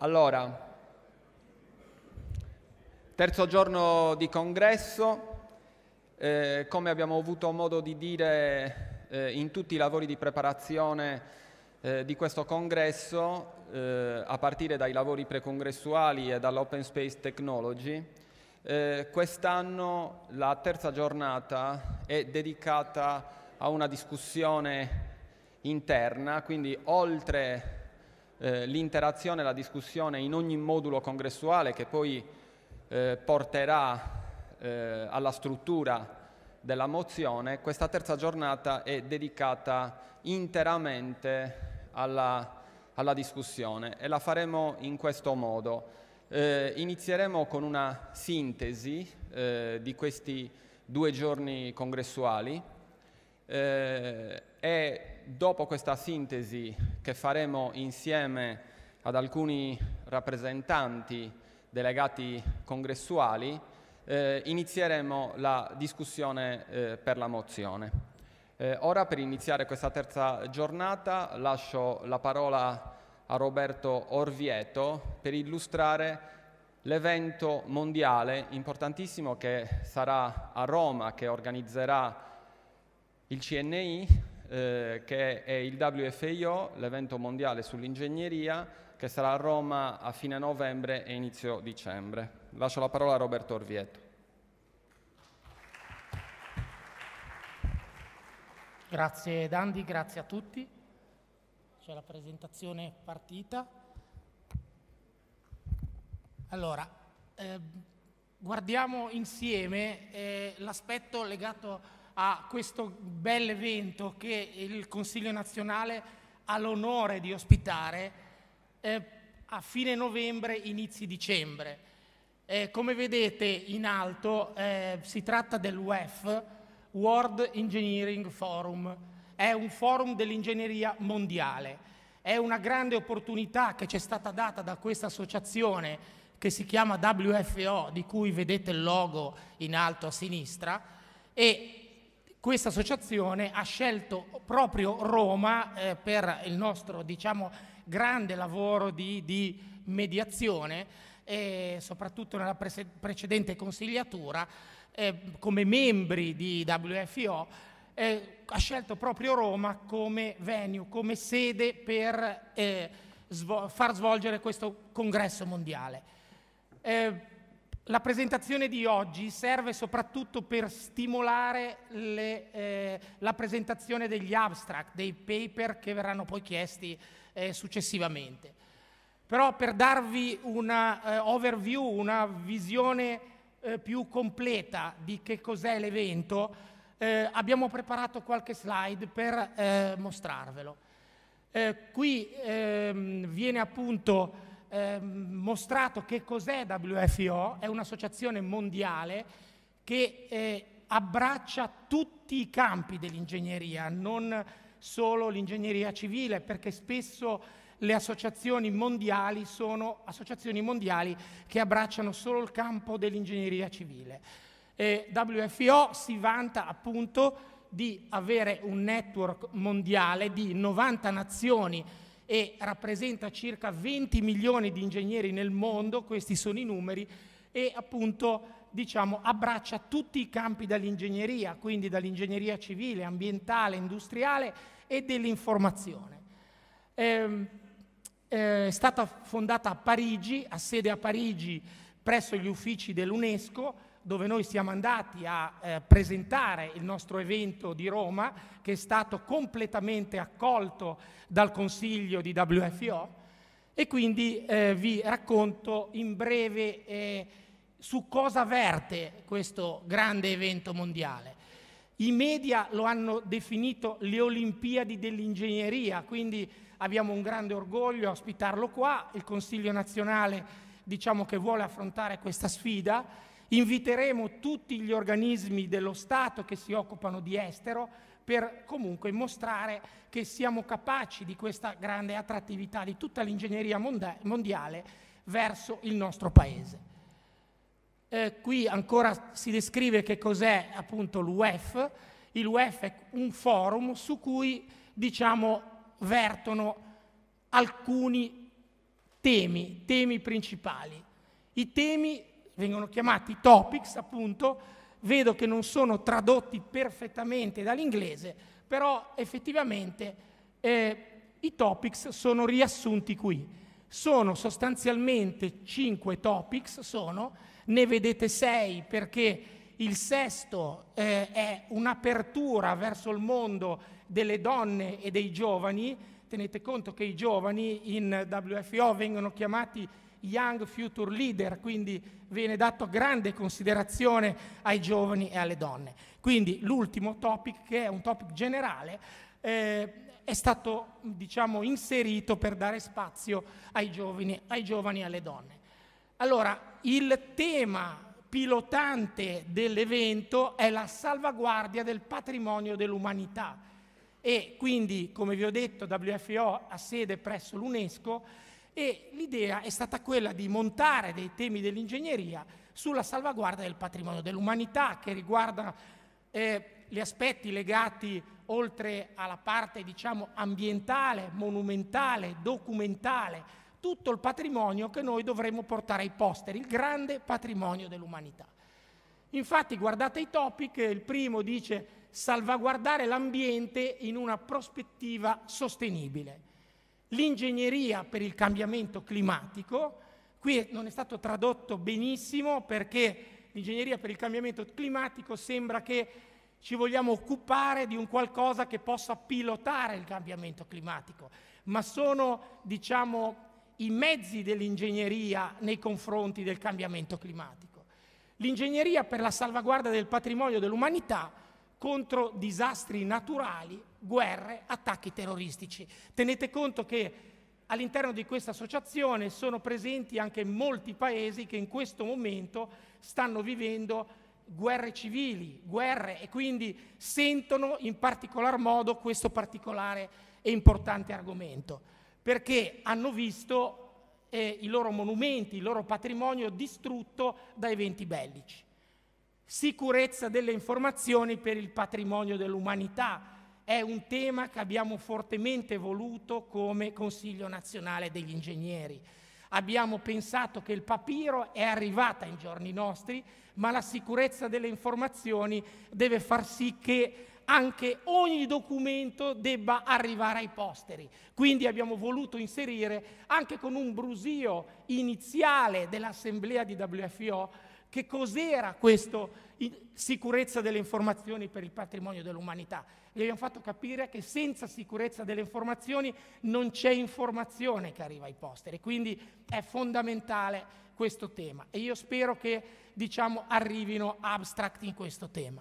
Allora, terzo giorno di congresso, come abbiamo avuto modo di dire in tutti i lavori di preparazione di questo congresso, a partire dai lavori precongressuali e dall'Open Space Technology, quest'anno la terza giornata è dedicata a una discussione interna, quindi oltre l'interazione e la discussione in ogni modulo congressuale che poi porterà alla struttura della mozione, questa terza giornata è dedicata interamente alla discussione e la faremo in questo modo. Inizieremo con una sintesi di questi 2 giorni congressuali e dopo questa sintesi che faremo insieme ad alcuni rappresentanti delegati congressuali, inizieremo la discussione per la mozione. Ora, per iniziare questa terza giornata, lascio la parola a Roberto Orvieto per illustrare l'evento mondiale importantissimo che sarà a Roma, che organizzerà il CNI, che è il WFIO, l'evento mondiale sull'ingegneria, che sarà a Roma a fine novembre e inizio dicembre. Lascio la parola a Roberto Orvieto. Grazie Dandi, grazie a tutti. C'è la presentazione partita. Allora, guardiamo insieme l'aspetto legato a questo bel evento che il Consiglio nazionale ha l'onore di ospitare a fine novembre, inizi dicembre. Come vedete in alto si tratta del WEF, World Engineering Forum. È un forum dell'ingegneria mondiale. È una grande opportunità che ci è stata data da questa associazione che si chiama WFO, di cui vedete il logo in alto a sinistra, e questa associazione ha scelto proprio Roma per il nostro, diciamo, grande lavoro di mediazione e soprattutto nella precedente consigliatura come membri di WFO ha scelto proprio Roma come venue, come sede per far svolgere questo congresso mondiale. La presentazione di oggi serve soprattutto per stimolare la presentazione degli abstract, dei paper che verranno poi chiesti successivamente. Però per darvi una overview, una visione più completa di che cos'è l'evento, abbiamo preparato qualche slide per mostrarvelo. Qui viene appunto mostrato che cos'è WFO. È un'associazione mondiale che abbraccia tutti i campi dell'ingegneria, non solo l'ingegneria civile, perché spesso le associazioni mondiali sono associazioni mondiali che abbracciano solo il campo dell'ingegneria civile. WFO si vanta appunto di avere un network mondiale di 90 nazioni e rappresenta circa 20 milioni di ingegneri nel mondo, questi sono i numeri, e appunto diciamo abbraccia tutti i campi dell'ingegneria, quindi dall'ingegneria civile, ambientale, industriale e dell'informazione. È stata fondata a Parigi, ha sede a Parigi presso gli uffici dell'UNESCO, dove noi siamo andati a presentare il nostro evento di Roma, che è stato completamente accolto dal Consiglio di WFO, e quindi vi racconto in breve su cosa verte questo grande evento mondiale. I media lo hanno definito le Olimpiadi dell'ingegneria, quindi abbiamo un grande orgoglio a ospitarlo qua. Il Consiglio nazionale diciamo che vuole affrontare questa sfida. Inviteremo tutti gli organismi dello Stato che si occupano di estero per comunque mostrare che siamo capaci di questa grande attrattività di tutta l'ingegneria mondiale verso il nostro Paese. Qui ancora si descrive che cos'è appunto l'UEF. Il UEF è un forum su cui diciamo vertono alcuni temi principali. I temi vengono chiamati topics, appunto, vedo che non sono tradotti perfettamente dall'inglese, però effettivamente i topics sono riassunti qui. Sono sostanzialmente 5 topics, ne vedete 6 perché il sesto è un'apertura verso il mondo delle donne e dei giovani. Tenete conto che i giovani in WFO vengono chiamati Young Future Leader, quindi viene dato grande considerazione ai giovani e alle donne. Quindi l'ultimo topic, che è un topic generale, è stato, diciamo, inserito per dare spazio ai giovani e alle donne. Allora, il tema pilotante dell'evento è la salvaguardia del patrimonio dell'umanità e quindi, come vi ho detto, WFO ha sede presso l'UNESCO e l'idea è stata quella di montare dei temi dell'ingegneria sulla salvaguardia del patrimonio dell'umanità, che riguarda gli aspetti legati, oltre alla parte, diciamo, ambientale, monumentale, documentale, tutto il patrimonio che noi dovremmo portare ai posteri, il grande patrimonio dell'umanità. Infatti, guardate i topic, il primo dice salvaguardare l'ambiente in una prospettiva sostenibile. L'ingegneria per il cambiamento climatico, qui non è stato tradotto benissimo perché l'ingegneria per il cambiamento climatico sembra che ci vogliamo occupare di un qualcosa che possa pilotare il cambiamento climatico, ma sono, diciamo, i mezzi dell'ingegneria nei confronti del cambiamento climatico. L'ingegneria per la salvaguardia del patrimonio dell'umanità contro disastri naturali, guerre, attacchi terroristici. Tenete conto che all'interno di questa associazione sono presenti anche molti paesi che in questo momento stanno vivendo guerre civili, guerre, e quindi sentono in particolar modo questo particolare e importante argomento, perché hanno visto i loro monumenti, il loro patrimonio distrutto da eventi bellici. Sicurezza delle informazioni per il patrimonio dell'umanità è un tema che abbiamo fortemente voluto come Consiglio Nazionale degli Ingegneri. Abbiamo pensato che il papiro è arrivata in giorni nostri, ma la sicurezza delle informazioni deve far sì che anche ogni documento debba arrivare ai posteri. Quindi abbiamo voluto inserire, anche con un brusio iniziale dell'assemblea di WFO, che cos'era questo sicurezza delle informazioni per il patrimonio dell'umanità. Gli abbiamo fatto capire che senza sicurezza delle informazioni non c'è informazione che arriva ai posteri, quindi è fondamentale questo tema e io spero che, diciamo, arrivino abstract in questo tema.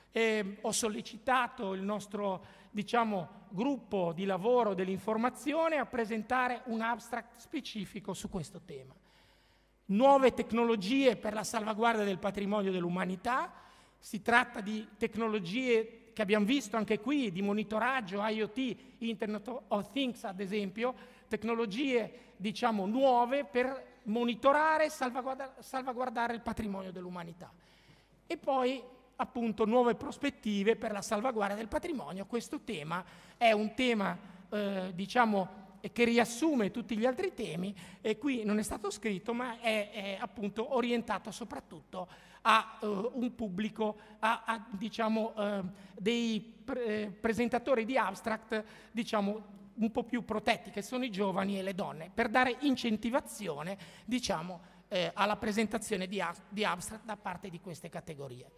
Ho sollecitato il nostro, diciamo, gruppo di lavoro dell'informazione a presentare un abstract specifico su questo tema. Nuove tecnologie per la salvaguardia del patrimonio dell'umanità. Si tratta di tecnologie che abbiamo visto anche qui, di monitoraggio, IoT, Internet of Things ad esempio, tecnologie, diciamo, nuove per monitorare e salvaguardare il patrimonio dell'umanità. E poi, appunto, nuove prospettive per la salvaguardia del patrimonio. Questo tema è un tema, diciamo, che riassume tutti gli altri temi e qui non è stato scritto, ma è appunto orientato soprattutto a un pubblico, diciamo, dei presentatori di abstract, diciamo, un po' più protetti, che sono i giovani e le donne, per dare incentivazione, diciamo, alla presentazione di abstract da parte di queste categorie.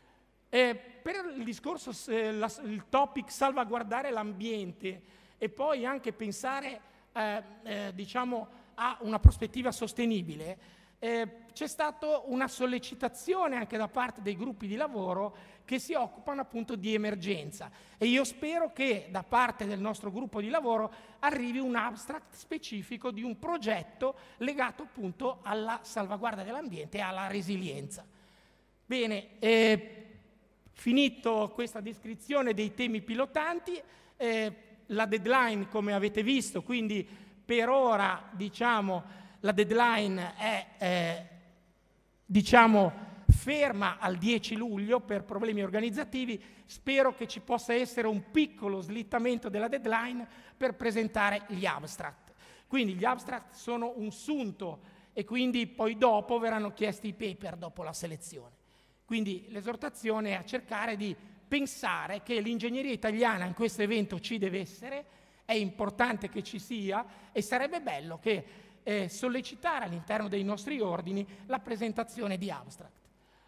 Per il discorso, il topic salvaguardare l'ambiente e poi anche pensare, diciamo, a una prospettiva sostenibile, c'è stata una sollecitazione anche da parte dei gruppi di lavoro che si occupano appunto di emergenza e io spero che da parte del nostro gruppo di lavoro arrivi un abstract specifico di un progetto legato appunto alla salvaguardia dell'ambiente e alla resilienza. Bene, finito questa descrizione dei temi pilotanti, la deadline, come avete visto, quindi per ora, diciamo, la deadline è diciamo, ferma al 10 luglio per problemi organizzativi. Spero che ci possa essere un piccolo slittamento della deadline per presentare gli abstract. Quindi gli abstract sono un sunto e quindi poi dopo verranno chiesti i paper dopo la selezione. Quindi l'esortazione è a cercare di pensare che l'ingegneria italiana in questo evento ci deve essere, è importante che ci sia e sarebbe bello che sollecitare all'interno dei nostri ordini la presentazione di abstract.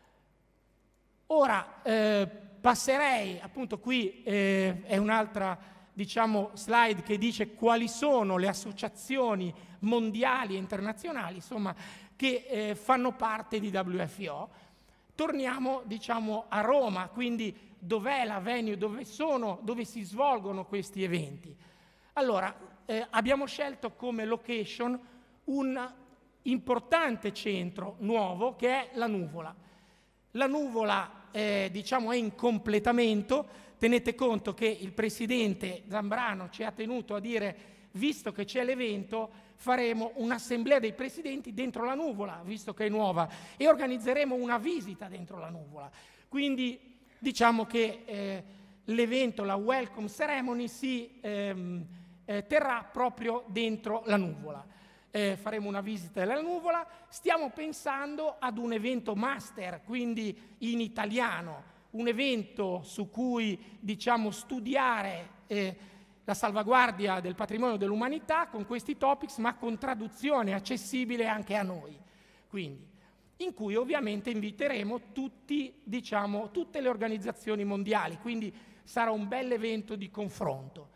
Ora passerei, appunto qui è un'altra slide che dice quali sono le associazioni mondiali e internazionali, insomma, che fanno parte di WFO. Torniamo, a Roma, quindi dov'è la venue, dove si svolgono questi eventi. Allora, abbiamo scelto come location un importante centro nuovo che è la Nuvola. La Nuvola è in completamento. Tenete conto che il presidente Zambrano ci ha tenuto a dire, visto che c'è l'evento, faremo un'assemblea dei presidenti dentro la Nuvola, visto che è nuova, e organizzeremo una visita dentro la Nuvola. Quindi diciamo che l'evento, la welcome ceremony, si terrà proprio dentro la Nuvola. Faremo una visita della Nuvola, stiamo pensando ad un evento master, quindi in italiano, un evento su cui studiare la salvaguardia del patrimonio dell'umanità con questi topics, ma con traduzione accessibile anche a noi. Quindi, in cui ovviamente inviteremo tutte le organizzazioni mondiali, quindi sarà un bel evento di confronto.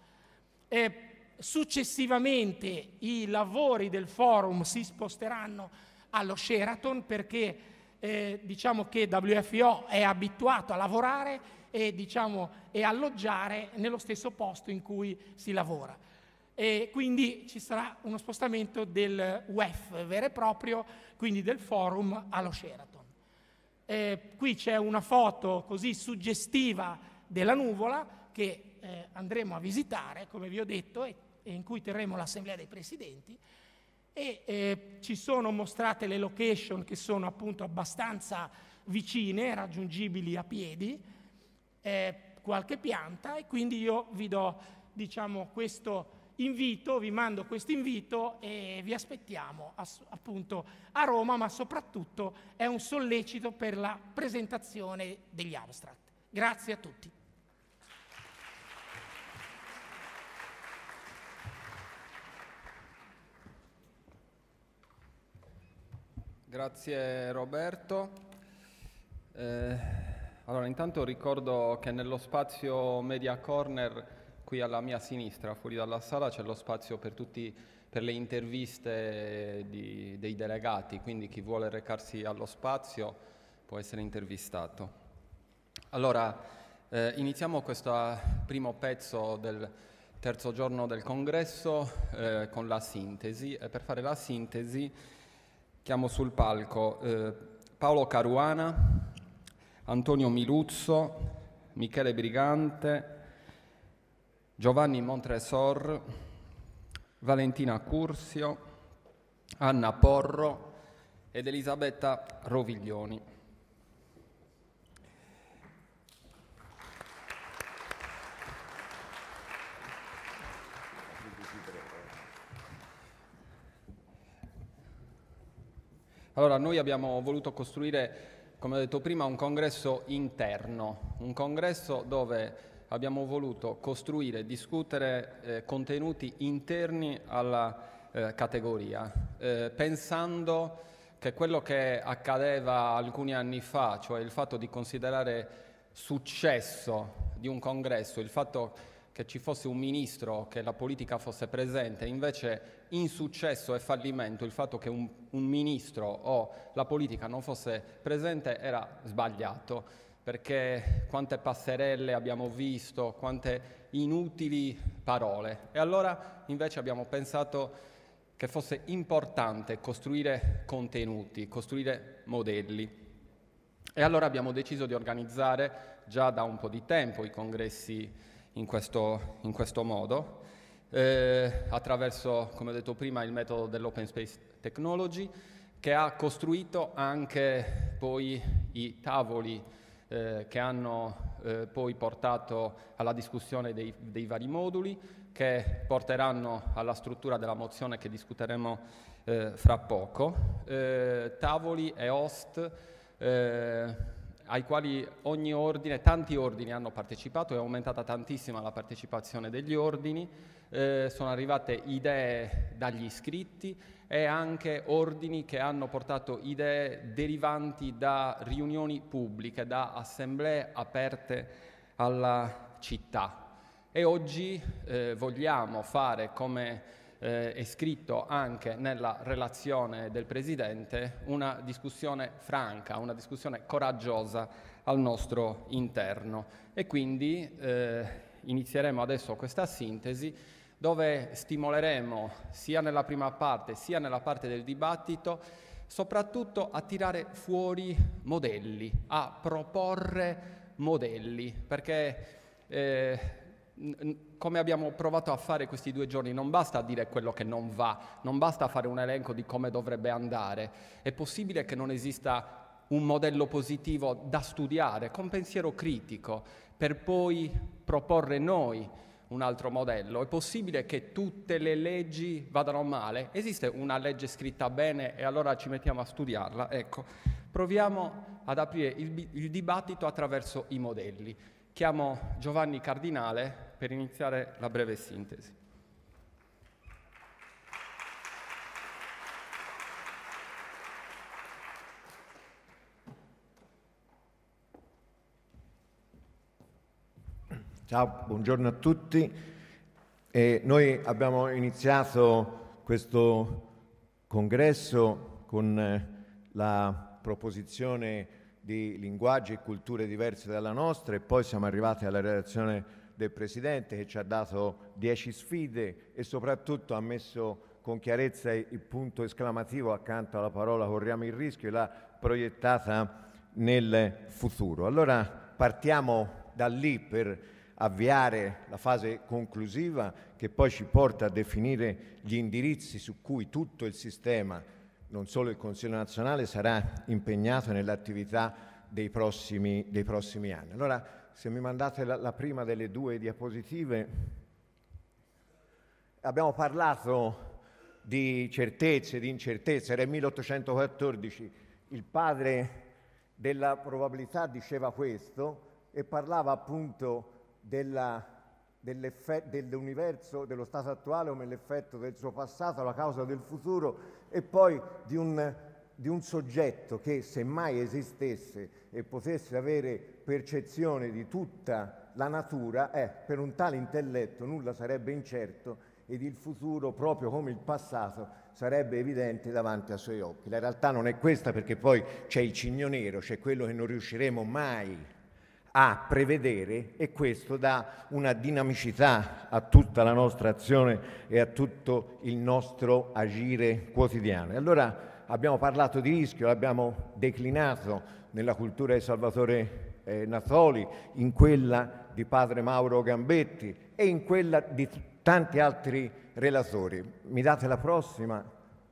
Successivamente i lavori del forum si sposteranno allo Sheraton perché diciamo che WFO è abituato a lavorare e alloggiare nello stesso posto in cui si lavora. E quindi ci sarà uno spostamento del WEF vero e proprio, quindi del forum allo Sheraton. Qui c'è una foto così suggestiva della Nuvola che andremo a visitare, come vi ho detto, e in cui terremo l'assemblea dei presidenti, e ci sono mostrate le location che sono appunto abbastanza vicine, raggiungibili a piedi, qualche pianta, e quindi io vi do questo invito, vi mando questo invito e vi aspettiamo appunto a Roma, ma soprattutto è un sollecito per la presentazione degli abstract. Grazie a tutti. Grazie Roberto. Allora, intanto ricordo che nello spazio Media Corner, qui alla mia sinistra, fuori dalla sala, c'è lo spazio per le interviste dei delegati, quindi chi vuole recarsi allo spazio può essere intervistato. Allora, iniziamo questo primo pezzo del terzo giorno del congresso con la sintesi, e per fare la sintesi chiamo sul palco Paolo Caruana, Antonio Miluzzo, Michele Brigante, Giovanni Montresor, Valentina Cursio, Anna Porro ed Elisabetta Roviglioni. Allora, noi abbiamo voluto costruire, come ho detto prima, un congresso interno, un congresso dove abbiamo voluto costruire e discutere contenuti interni alla categoria, pensando che quello che accadeva alcuni anni fa, cioè il fatto di considerare successo di un congresso, il fatto che ci fosse un ministro, che la politica fosse presente, invece insuccesso e fallimento il fatto che un ministro o la politica non fosse presente, era sbagliato, perché quante passerelle abbiamo visto, quante inutili parole. E allora invece abbiamo pensato che fosse importante costruire contenuti, costruire modelli. E allora abbiamo deciso di organizzare già da un po' di tempo i congressi in questo modo, attraverso, come ho detto prima, il metodo dell'Open Space Technology, che ha costruito anche poi i tavoli che hanno poi portato alla discussione dei vari moduli, che porteranno alla struttura della mozione che discuteremo fra poco, tavoli e host ai quali ogni ordine, tanti ordini hanno partecipato, è aumentata tantissima la partecipazione degli ordini, sono arrivate idee dagli iscritti e anche ordini che hanno portato idee derivanti da riunioni pubbliche, da assemblee aperte alla città. E oggi vogliamo fare, come è scritto anche nella relazione del Presidente, una discussione franca, una discussione coraggiosa al nostro interno. E quindi inizieremo adesso questa sintesi dove stimoleremo sia nella prima parte sia nella parte del dibattito soprattutto a tirare fuori modelli, a proporre modelli, perché come abbiamo provato a fare questi 2 giorni, non basta dire quello che non va, non basta fare un elenco di come dovrebbe andare. È possibile che non esista un modello positivo da studiare con pensiero critico per poi proporre noi un altro modello? È possibile che tutte le leggi vadano male? Esiste una legge scritta bene e allora ci mettiamo a studiarla? Ecco, proviamo ad aprire il dibattito attraverso i modelli. Chiamo Giovanni Cardinale per iniziare la breve sintesi. Ciao, buongiorno a tutti. Noi abbiamo iniziato questo congresso con la proposizione di linguaggi e culture diverse dalla nostra e poi siamo arrivati alla relazione del Presidente che ci ha dato 10 sfide e soprattutto ha messo con chiarezza il punto esclamativo accanto alla parola corriamo il rischio e l'ha proiettata nel futuro. Allora partiamo da lì per avviare la fase conclusiva che poi ci porta a definire gli indirizzi su cui tutto il sistema, non solo il Consiglio nazionale, sarà impegnato nell'attività dei prossimi anni. Allora, se mi mandate la prima delle 2 diapositive, abbiamo parlato di certezze, di incertezze. Era il 1814, il padre della probabilità diceva questo e parlava appunto dell'universo, dello stato attuale come l'effetto del suo passato, la causa del futuro, e poi di un soggetto che, se mai esistesse e potesse avere percezione di tutta la natura, per un tale intelletto nulla sarebbe incerto ed il futuro, proprio come il passato, sarebbe evidente davanti ai suoi occhi. La realtà non è questa, perché poi c'è il cigno nero, c'è quello che non riusciremo mai a prevedere, e questo dà una dinamicità a tutta la nostra azione e a tutto il nostro agire quotidiano. E allora abbiamo parlato di rischio, l'abbiamo declinato nella cultura di Salvatore Natoli, in quella di padre Mauro Gambetti e in quella di tanti altri relatori. Mi date la prossima?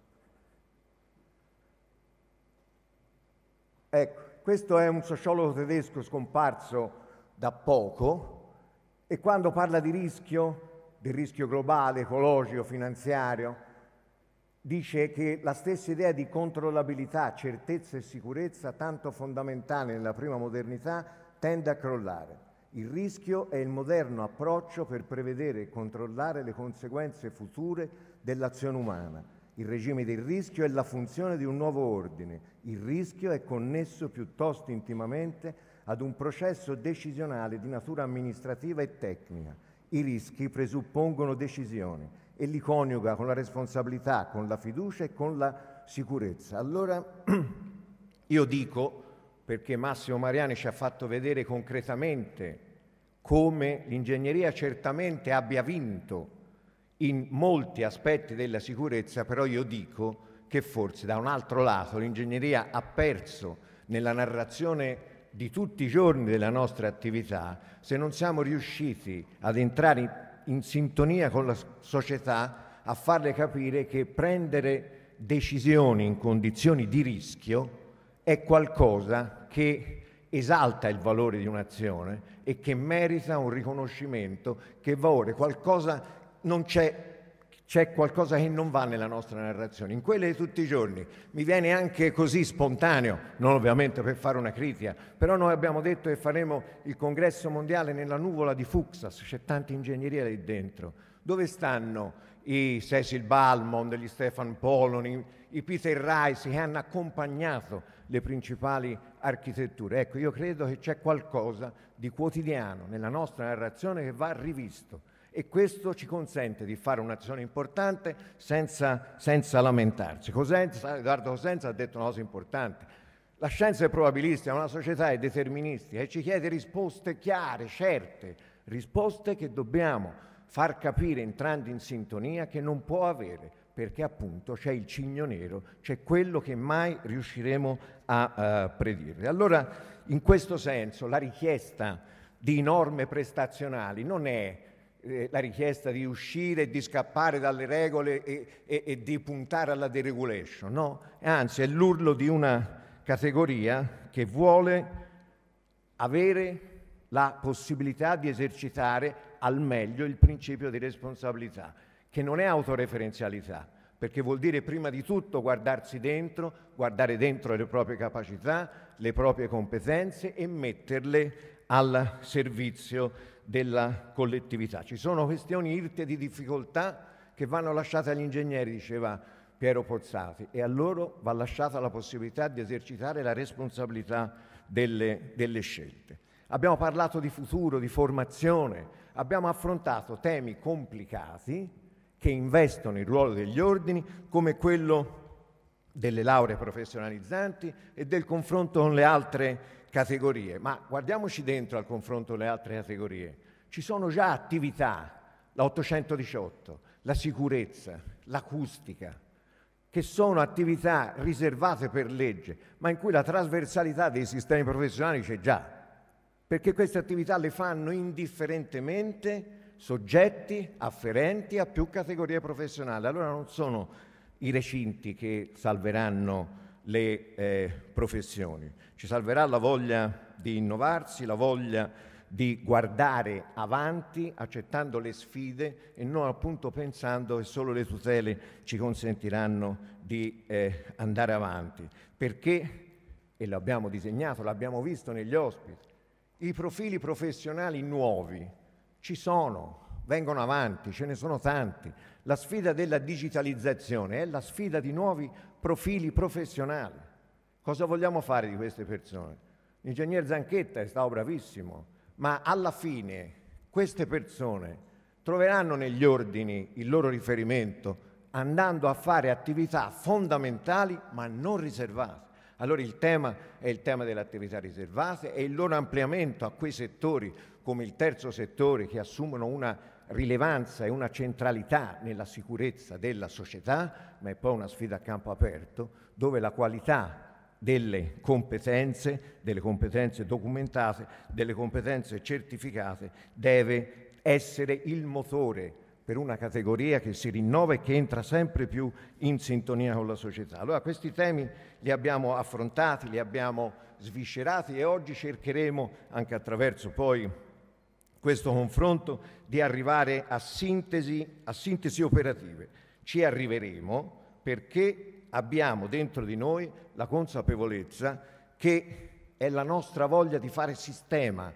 Ecco. Questo è un sociologo tedesco scomparso da poco e quando parla di rischio, del rischio globale, ecologico, finanziario, dice che la stessa idea di controllabilità, certezza e sicurezza, tanto fondamentale nella prima modernità, tende a crollare. Il rischio è il moderno approccio per prevedere e controllare le conseguenze future dell'azione umana. Il regime del rischio è la funzione di un nuovo ordine. Il rischio è connesso piuttosto intimamente ad un processo decisionale di natura amministrativa e tecnica. I rischi presuppongono decisioni e li coniuga con la responsabilità, con la fiducia e con la sicurezza. Allora io dico, perché Massimo Mariani ci ha fatto vedere concretamente come l'ingegneria certamente abbia vinto in molti aspetti della sicurezza, però io dico che forse da un altro lato l'ingegneria ha perso nella narrazione di tutti i giorni della nostra attività se non siamo riusciti ad entrare in sintonia con la società, a farle capire che prendere decisioni in condizioni di rischio è qualcosa che esalta il valore di un'azione e che merita un riconoscimento, che valore, qualcosa non c'è qualcosa che non va nella nostra narrazione. In quelle di tutti i giorni mi viene anche così spontaneo, non ovviamente per fare una critica, però noi abbiamo detto che faremo il congresso mondiale nella nuvola di Fuxas, c'è tanta ingegneria lì dentro. Dove stanno i Cecil Balmond, gli Stefan Poloni, i Peter Rice che hanno accompagnato le principali architetture? Ecco, io credo che c'è qualcosa di quotidiano nella nostra narrazione che va rivisto, e questo ci consente di fare un'azione importante senza lamentarsi. Edoardo Cosenza ha detto una cosa importante: la scienza è probabilistica, ma la società è deterministica e ci chiede risposte chiare, certe, risposte che dobbiamo far capire entrando in sintonia che non può avere, perché appunto c'è il cigno nero, c'è quello che mai riusciremo a predire. Allora, in questo senso, la richiesta di norme prestazionali non è la richiesta di uscire e di scappare dalle regole e di puntare alla deregulation, no? Anzi, è l'urlo di una categoria che vuole avere la possibilità di esercitare al meglio il principio di responsabilità, che non è autoreferenzialità, perché vuol dire prima di tutto guardarsi dentro, guardare dentro le proprie capacità, le proprie competenze e metterle al servizio della collettività. Ci sono questioni irte di difficoltà che vanno lasciate agli ingegneri, diceva Piero Pozzati, e a loro va lasciata la possibilità di esercitare la responsabilità delle scelte. Abbiamo parlato di futuro, di formazione, abbiamo affrontato temi complicati che investono il ruolo degli ordini, come quello delle lauree professionalizzanti e del confronto con le altre categorie. Ma guardiamoci dentro al confronto con le altre categorie. Ci sono già attività, la 818, la sicurezza, l'acustica, che sono attività riservate per legge, ma in cui la trasversalità dei sistemi professionali c'è già, perché queste attività le fanno indifferentemente soggetti afferenti a più categorie professionali. Allora non sono i recinti che salveranno le professioni, ci salverà la voglia di innovarsi, la voglia di guardare avanti accettando le sfide e non appunto pensando che solo le tutele ci consentiranno di andare avanti, perché, e l'abbiamo disegnato, l'abbiamo visto negli ospiti, i profili professionali nuovi ci sono, vengono avanti, ce ne sono tanti. La sfida della digitalizzazione è la sfida di nuovi profili professionali. Cosa vogliamo fare di queste persone? L'ingegner Zanchetta è stato bravissimo, ma alla fine queste persone troveranno negli ordini il loro riferimento andando a fare attività fondamentali ma non riservate. Allora il tema è il tema delle attività riservate e il loro ampliamento a quei settori come il terzo settore, che assumono una rilevanza e una centralità nella sicurezza della società, ma è poi una sfida a campo aperto, dove la qualità delle competenze documentate, delle competenze certificate, deve essere il motore per una categoria che si rinnova e che entra sempre più in sintonia con la società. Allora questi temi li abbiamo affrontati, li abbiamo sviscerati e oggi cercheremo, anche attraverso poi questo confronto, di arrivare a sintesi operative. Ci arriveremo perché abbiamo dentro di noi la consapevolezza che è la nostra voglia di fare sistema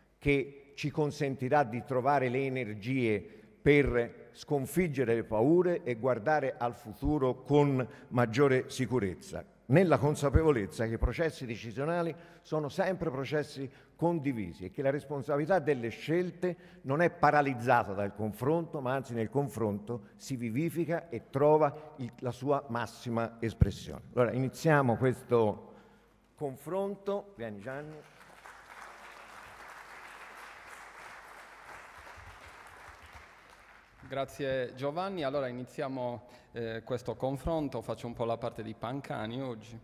che ci consentirà di trovare le energie per sconfiggere le paure e guardare al futuro con maggiore sicurezza, nella consapevolezza che i processi decisionali sono sempre processi condivisi e che la responsabilità delle scelte non è paralizzata dal confronto, ma anzi nel confronto si vivifica e trova la sua massima espressione. Allora iniziamo questo confronto. Vieni Gianni. Grazie Giovanni. Allora iniziamo questo confronto, faccio un po' la parte di Pancani oggi.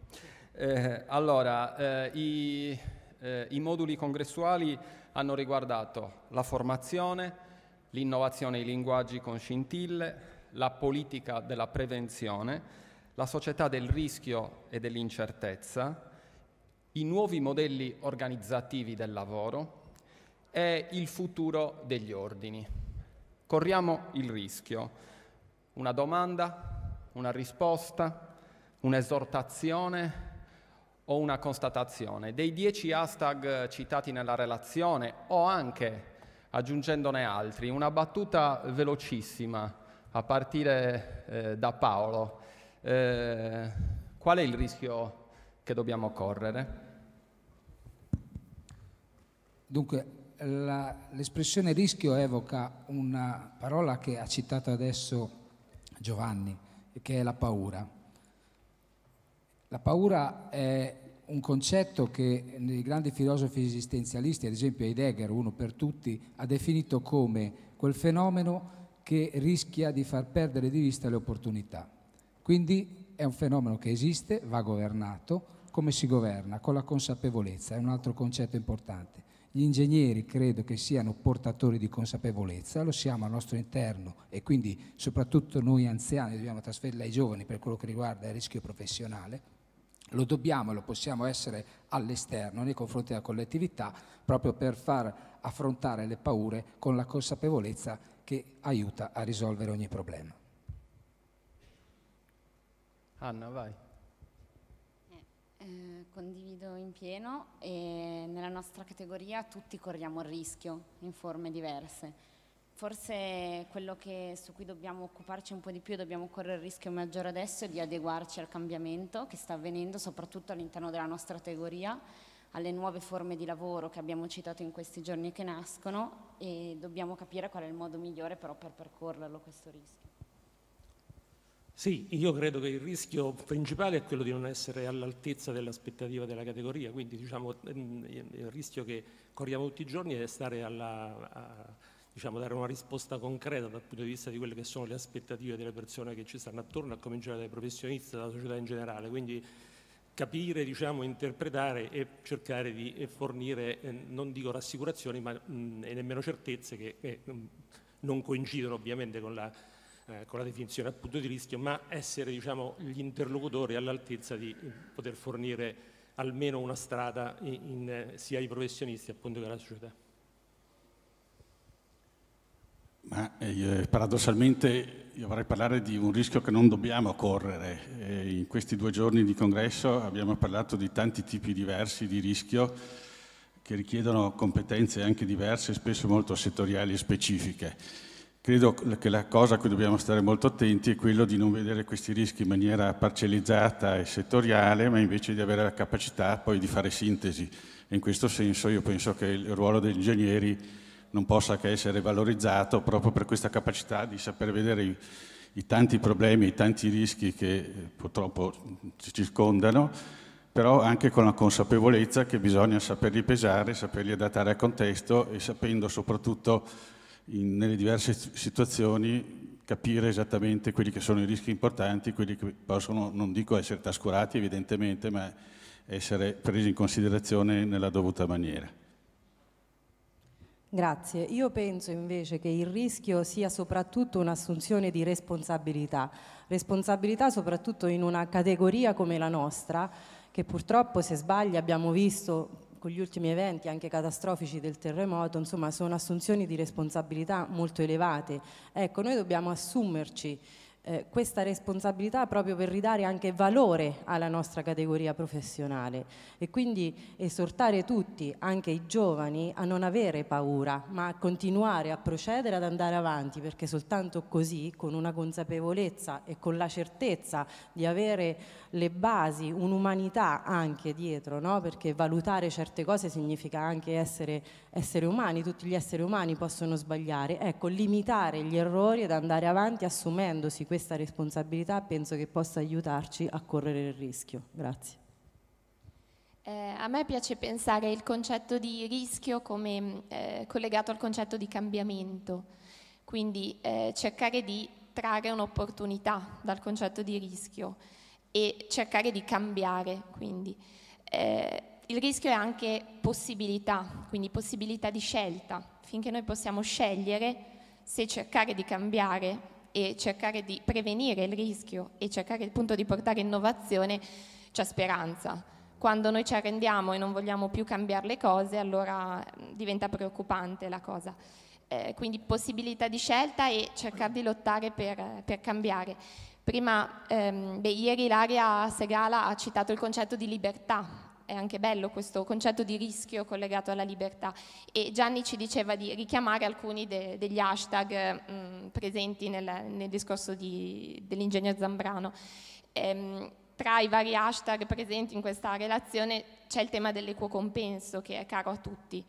I moduli congressuali hanno riguardato la formazione, l'innovazione ai linguaggi con scintille, la politica della prevenzione, la società del rischio e dell'incertezza, i nuovi modelli organizzativi del lavoro e il futuro degli ordini. corriamo il rischio. Una domanda, una risposta, un'esortazione o una constatazione. Dei 10 hashtag citati nella relazione o anche aggiungendone altri, una battuta velocissima a partire da Paolo. Qual è il rischio che dobbiamo correre? Dunque, l'espressione rischio evoca una parola che ha citato adesso Giovanni, che è la paura. La paura è un concetto che nei grandi filosofi esistenzialisti, ad esempio Heidegger, uno per tutti, ha definito come quel fenomeno che rischia di far perdere di vista le opportunità. Quindi è un fenomeno che esiste, va governato. Come si governa? Con la consapevolezza, è un altro concetto importante. Gli ingegneri credo che siano portatori di consapevolezza, lo siamo al nostro interno e quindi soprattutto noi anziani dobbiamo trasferirla ai giovani per quello che riguarda il rischio professionale. Lo dobbiamo e lo possiamo essere all'esterno nei confronti della collettività proprio per far affrontare le paure con la consapevolezza che aiuta a risolvere ogni problema. Anna, vai. Condivido in pieno e nella nostra categoria tutti corriamo il rischio in forme diverse. Forse quello su cui dobbiamo occuparci un po' di più, dobbiamo correre il rischio maggiore adesso, è di adeguarci al cambiamento che sta avvenendo soprattutto all'interno della nostra categoria, alle nuove forme di lavoro che abbiamo citato in questi giorni che nascono, e dobbiamo capire qual è il modo migliore però per percorrerlo questo rischio. Sì, io credo che il rischio principale è quello di non essere all'altezza dell'aspettativa della categoria, quindi diciamo il rischio che corriamo tutti i giorni è stare dare una risposta concreta dal punto di vista di quelle che sono le aspettative delle persone che ci stanno attorno, a cominciare dai professionisti, dalla società in generale, quindi capire, interpretare e cercare di fornire, non dico rassicurazioni, ma e nemmeno certezze che non coincidono ovviamente con la definizione appunto di rischio, ma essere gli interlocutori all'altezza di poter fornire almeno una strada sia ai professionisti appunto che alla società. Ma paradossalmente io vorrei parlare di un rischio che non dobbiamo correre. In questi 2 giorni di congresso abbiamo parlato di tanti tipi diversi di rischio che richiedono competenze anche diverse, spesso molto settoriali e specifiche. Credo che la cosa a cui dobbiamo stare molto attenti è quello di non vedere questi rischi in maniera parcellizzata e settoriale, ma invece di avere la capacità poi di fare sintesi. E in questo senso io penso che il ruolo degli ingegneri non possa che essere valorizzato proprio per questa capacità di saper vedere i tanti problemi, i tanti rischi che purtroppo ci circondano, però anche con la consapevolezza che bisogna saperli pesare, saperli adattare al contesto e sapendo soprattutto nelle diverse situazioni capire esattamente quelli che sono i rischi importanti, quelli che possono, non dico essere trascurati evidentemente, ma essere presi in considerazione nella dovuta maniera. Grazie. Io penso invece che il rischio sia soprattutto un'assunzione di responsabilità soprattutto in una categoria come la nostra, che purtroppo, se sbaglia, abbiamo visto con gli ultimi eventi anche catastrofici del terremoto, insomma sono assunzioni di responsabilità molto elevate. Ecco, noi dobbiamo assumerci questa responsabilità proprio per ridare anche valore alla nostra categoria professionale e quindi esortare tutti, anche i giovani, a non avere paura, ma a continuare a procedere, ad andare avanti, perché soltanto così, con una consapevolezza e con la certezza di avere le basi, un'umanità anche dietro, no? Perché valutare certe cose significa anche essere umani, tutti gli esseri umani possono sbagliare. Ecco, limitare gli errori ed andare avanti assumendosi questa responsabilità penso che possa aiutarci a correre il rischio. Grazie. A me piace pensare il concetto di rischio come collegato al concetto di cambiamento, quindi cercare di trarre un'opportunità dal concetto di rischio e cercare di cambiare, quindi il rischio è anche possibilità, quindi possibilità di scelta, finché noi possiamo scegliere se cercare di cambiare e cercare di prevenire il rischio e cercare appunto di portare innovazione, c'è speranza. Quando noi ci arrendiamo e non vogliamo più cambiare le cose, allora diventa preoccupante la cosa. quindi possibilità di scelta e cercare di lottare per cambiare. Prima, ieri Ilaria Segala ha citato il concetto di libertà. È anche bello questo concetto di rischio collegato alla libertà, e Gianni ci diceva di richiamare alcuni degli hashtag presenti nel discorso dell'ingegner Zambrano. Tra i vari hashtag presenti in questa relazione c'è il tema dell'equo compenso, che è caro a tutti.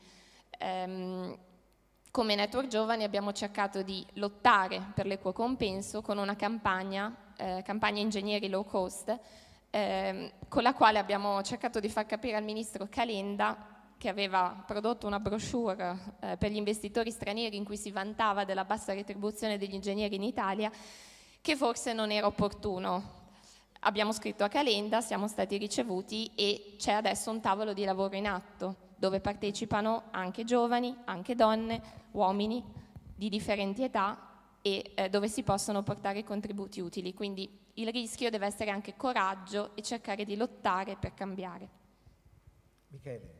Come Network Giovani abbiamo cercato di lottare per l'equo compenso con una campagna ingegneri low cost, con la quale abbiamo cercato di far capire al ministro Calenda, che aveva prodotto una brochure per gli investitori stranieri in cui si vantava della bassa retribuzione degli ingegneri in Italia, che forse non era opportuno. Abbiamo scritto a Calenda, siamo stati ricevuti e c'è adesso un tavolo di lavoro in atto dove partecipano anche giovani, anche donne, uomini di differenti età e dove si possono portare contributi utili. Quindi il rischio deve essere anche coraggio e cercare di lottare per cambiare. Michele.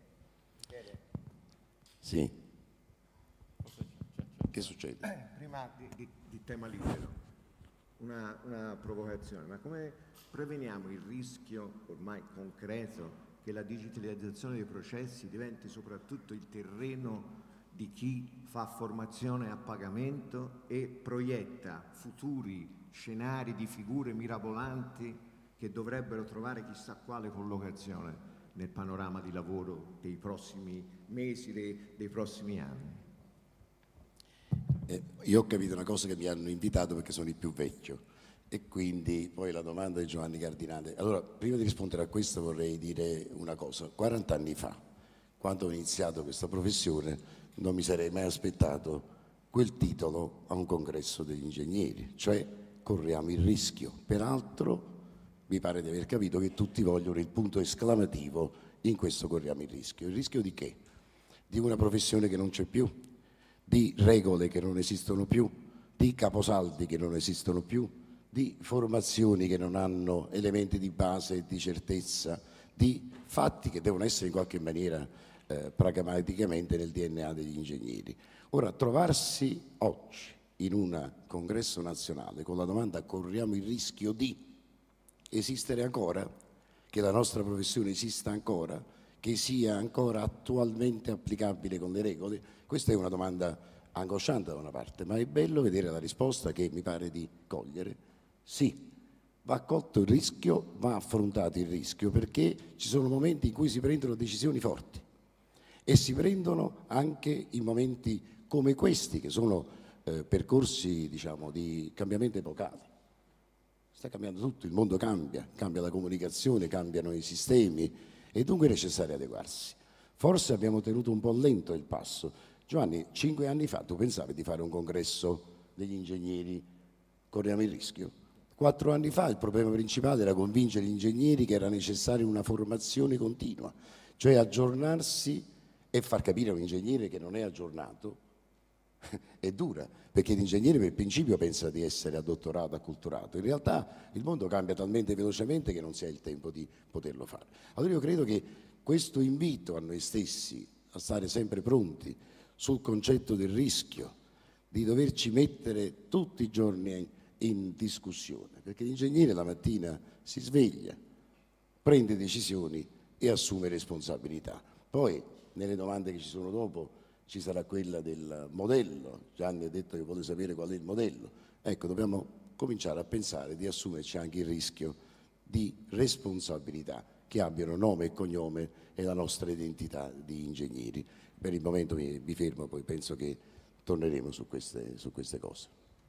Sì. Che succede? Prima di tema libero, una provocazione, ma come preveniamo il rischio ormai concreto che la digitalizzazione dei processi diventi soprattutto il terreno di chi fa formazione a pagamento e proietta futuri scenari di figure mirabolanti che dovrebbero trovare chissà quale collocazione nel panorama di lavoro dei prossimi mesi, dei prossimi anni? Io ho capito una cosa, che mi hanno invitato perché sono il più vecchio, e quindi poi la domanda di Giovanni Cardinale. Allora, prima di rispondere a questo vorrei dire una cosa. 40 anni fa, quando ho iniziato questa professione, non mi sarei mai aspettato quel titolo a un congresso degli ingegneri, cioè corriamo il rischio. Peraltro mi pare di aver capito che tutti vogliono il punto esclamativo in questo corriamo il rischio. Il rischio di che? Di una professione che non c'è più, di regole che non esistono più, di caposaldi che non esistono più, di formazioni che non hanno elementi di base e di certezza, di fatti che devono essere in qualche maniera pragmaticamente nel DNA degli ingegneri. Ora, trovarsi oggi in un congresso nazionale con la domanda corriamo il rischio di esistere ancora, che la nostra professione esista ancora, che sia ancora attualmente applicabile con le regole, questa è una domanda angosciante da una parte, ma è bello vedere la risposta che mi pare di cogliere. Sì, va colto il rischio, va affrontato il rischio, perché ci sono momenti in cui si prendono decisioni forti e si prendono anche in momenti come questi, che sono percorsi, diciamo, di cambiamento epocale. Sta cambiando tutto, il mondo cambia la comunicazione, cambiano i sistemi e dunque è necessario adeguarsi. Forse abbiamo tenuto un po' lento il passo. Giovanni, 5 anni fa tu pensavi di fare un congresso degli ingegneri, corriamo il rischio? 4 anni fa il problema principale era convincere gli ingegneri che era necessaria una formazione continua, cioè aggiornarsi e far capire a un ingegnere che non è aggiornato è dura, perché l'ingegnere per principio pensa di essere addottorato, acculturato. In realtà il mondo cambia talmente velocemente che non si ha il tempo di poterlo fare. Allora io credo che questo invito a noi stessi a stare sempre pronti sul concetto del rischio, di doverci mettere tutti i giorni in discussione, perché l'ingegnere la mattina si sveglia, prende decisioni e assume responsabilità. Poi nelle domande che ci sono dopo ci sarà quella del modello. Gianni ha detto che vuole sapere qual è il modello. Ecco, dobbiamo cominciare a pensare di assumerci anche il rischio di responsabilità che abbiano nome e cognome e la nostra identità di ingegneri. Per il momento mi fermo, poi penso che torneremo su queste cose.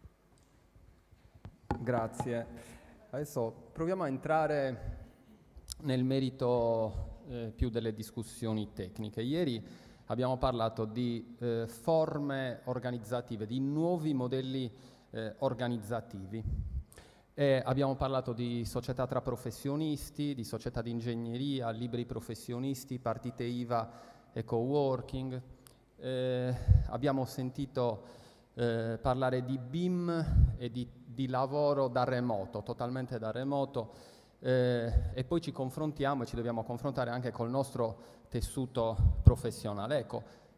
Grazie. Adesso proviamo a entrare nel merito più delle discussioni tecniche. Ieri abbiamo parlato di forme organizzative, di nuovi modelli organizzativi. E abbiamo parlato di società tra professionisti, di società di ingegneria, liberi professionisti, partite IVA e co-working. Abbiamo sentito parlare di BIM e di lavoro da remoto, totalmente da remoto. E poi ci confrontiamo e ci dobbiamo confrontare anche col nostro tessuto professionale. Ecco,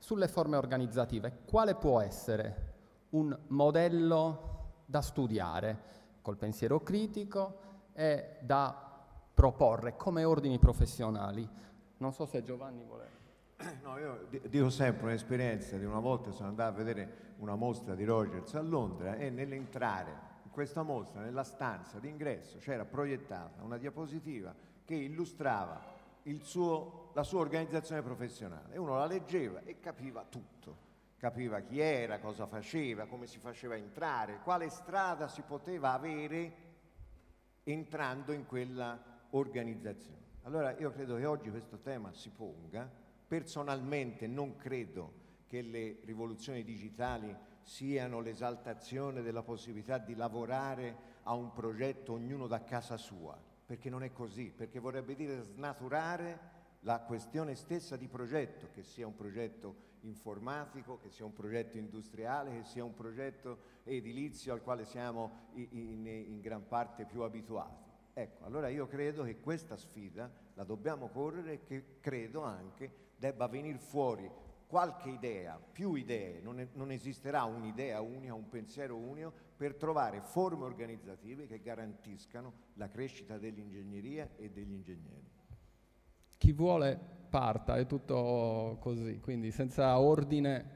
sulle forme organizzative, quale può essere un modello da studiare col pensiero critico e da proporre come ordini professionali? Non so se Giovanni vuole... No, io dico sempre un'esperienza di una volta sono andato a vedere una mostra di Rogers a Londra e nell'entrare in questa mostra, nella stanza d'ingresso, c'era proiettata una diapositiva che illustrava la sua organizzazione professionale e uno la leggeva e capiva tutto, capiva chi era, cosa faceva, come si faceva entrare, quale strada si poteva avere entrando in quella organizzazione. Allora io credo che oggi questo tema si ponga. Personalmente non credo che le rivoluzioni digitali siano l'esaltazione della possibilità di lavorare a un progetto ognuno da casa sua, perché non è così, perché vorrebbe dire snaturare la questione stessa di progetto, che sia un progetto informatico, che sia un progetto industriale, che sia un progetto edilizio al quale siamo in gran parte più abituati. Ecco, allora io credo che questa sfida la dobbiamo correre e che credo anche debba venire fuori qualche idea, più idee, non esisterà un'idea unica, un pensiero unico, per trovare forme organizzative che garantiscano la crescita dell'ingegneria e degli ingegneri. Chi vuole parta, è tutto così, quindi senza ordine.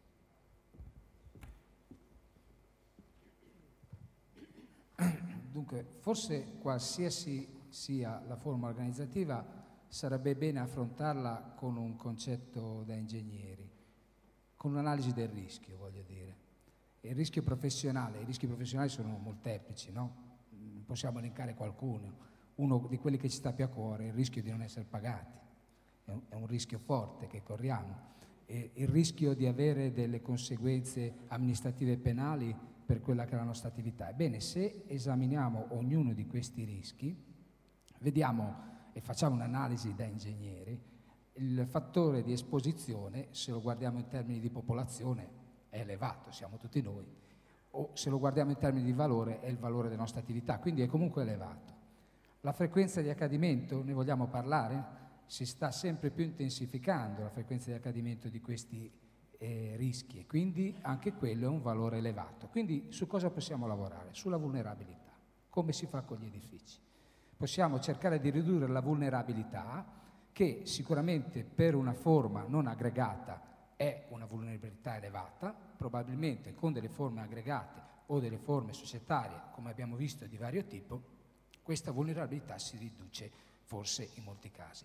Dunque, forse qualsiasi sia la forma organizzativa sarebbe bene affrontarla con un concetto da ingegneri, con un'analisi del rischio, voglio dire. Il rischio professionale, i rischi professionali sono molteplici, no? Possiamo elencare qualcuno. Uno di quelli che ci sta più a cuore è il rischio di non essere pagati, è un rischio forte che corriamo. E il rischio di avere delle conseguenze amministrative e penali per quella che è la nostra attività. Ebbene, se esaminiamo ognuno di questi rischi, vediamo e facciamo un'analisi da ingegneri, il fattore di esposizione, se lo guardiamo in termini di popolazione, è elevato, siamo tutti noi, o se lo guardiamo in termini di valore, è il valore della nostra attività, quindi è comunque elevato. La frequenza di accadimento, ne vogliamo parlare? Si sta sempre più intensificando la frequenza di accadimento di questi rischi e quindi anche quello è un valore elevato. Quindi su cosa possiamo lavorare? Sulla vulnerabilità, come si fa con gli edifici. Possiamo cercare di ridurre la vulnerabilità, che sicuramente per una forma non aggregata è una vulnerabilità elevata, probabilmente con delle forme aggregate o delle forme societarie, come abbiamo visto, di vario tipo, questa vulnerabilità si riduce forse in molti casi.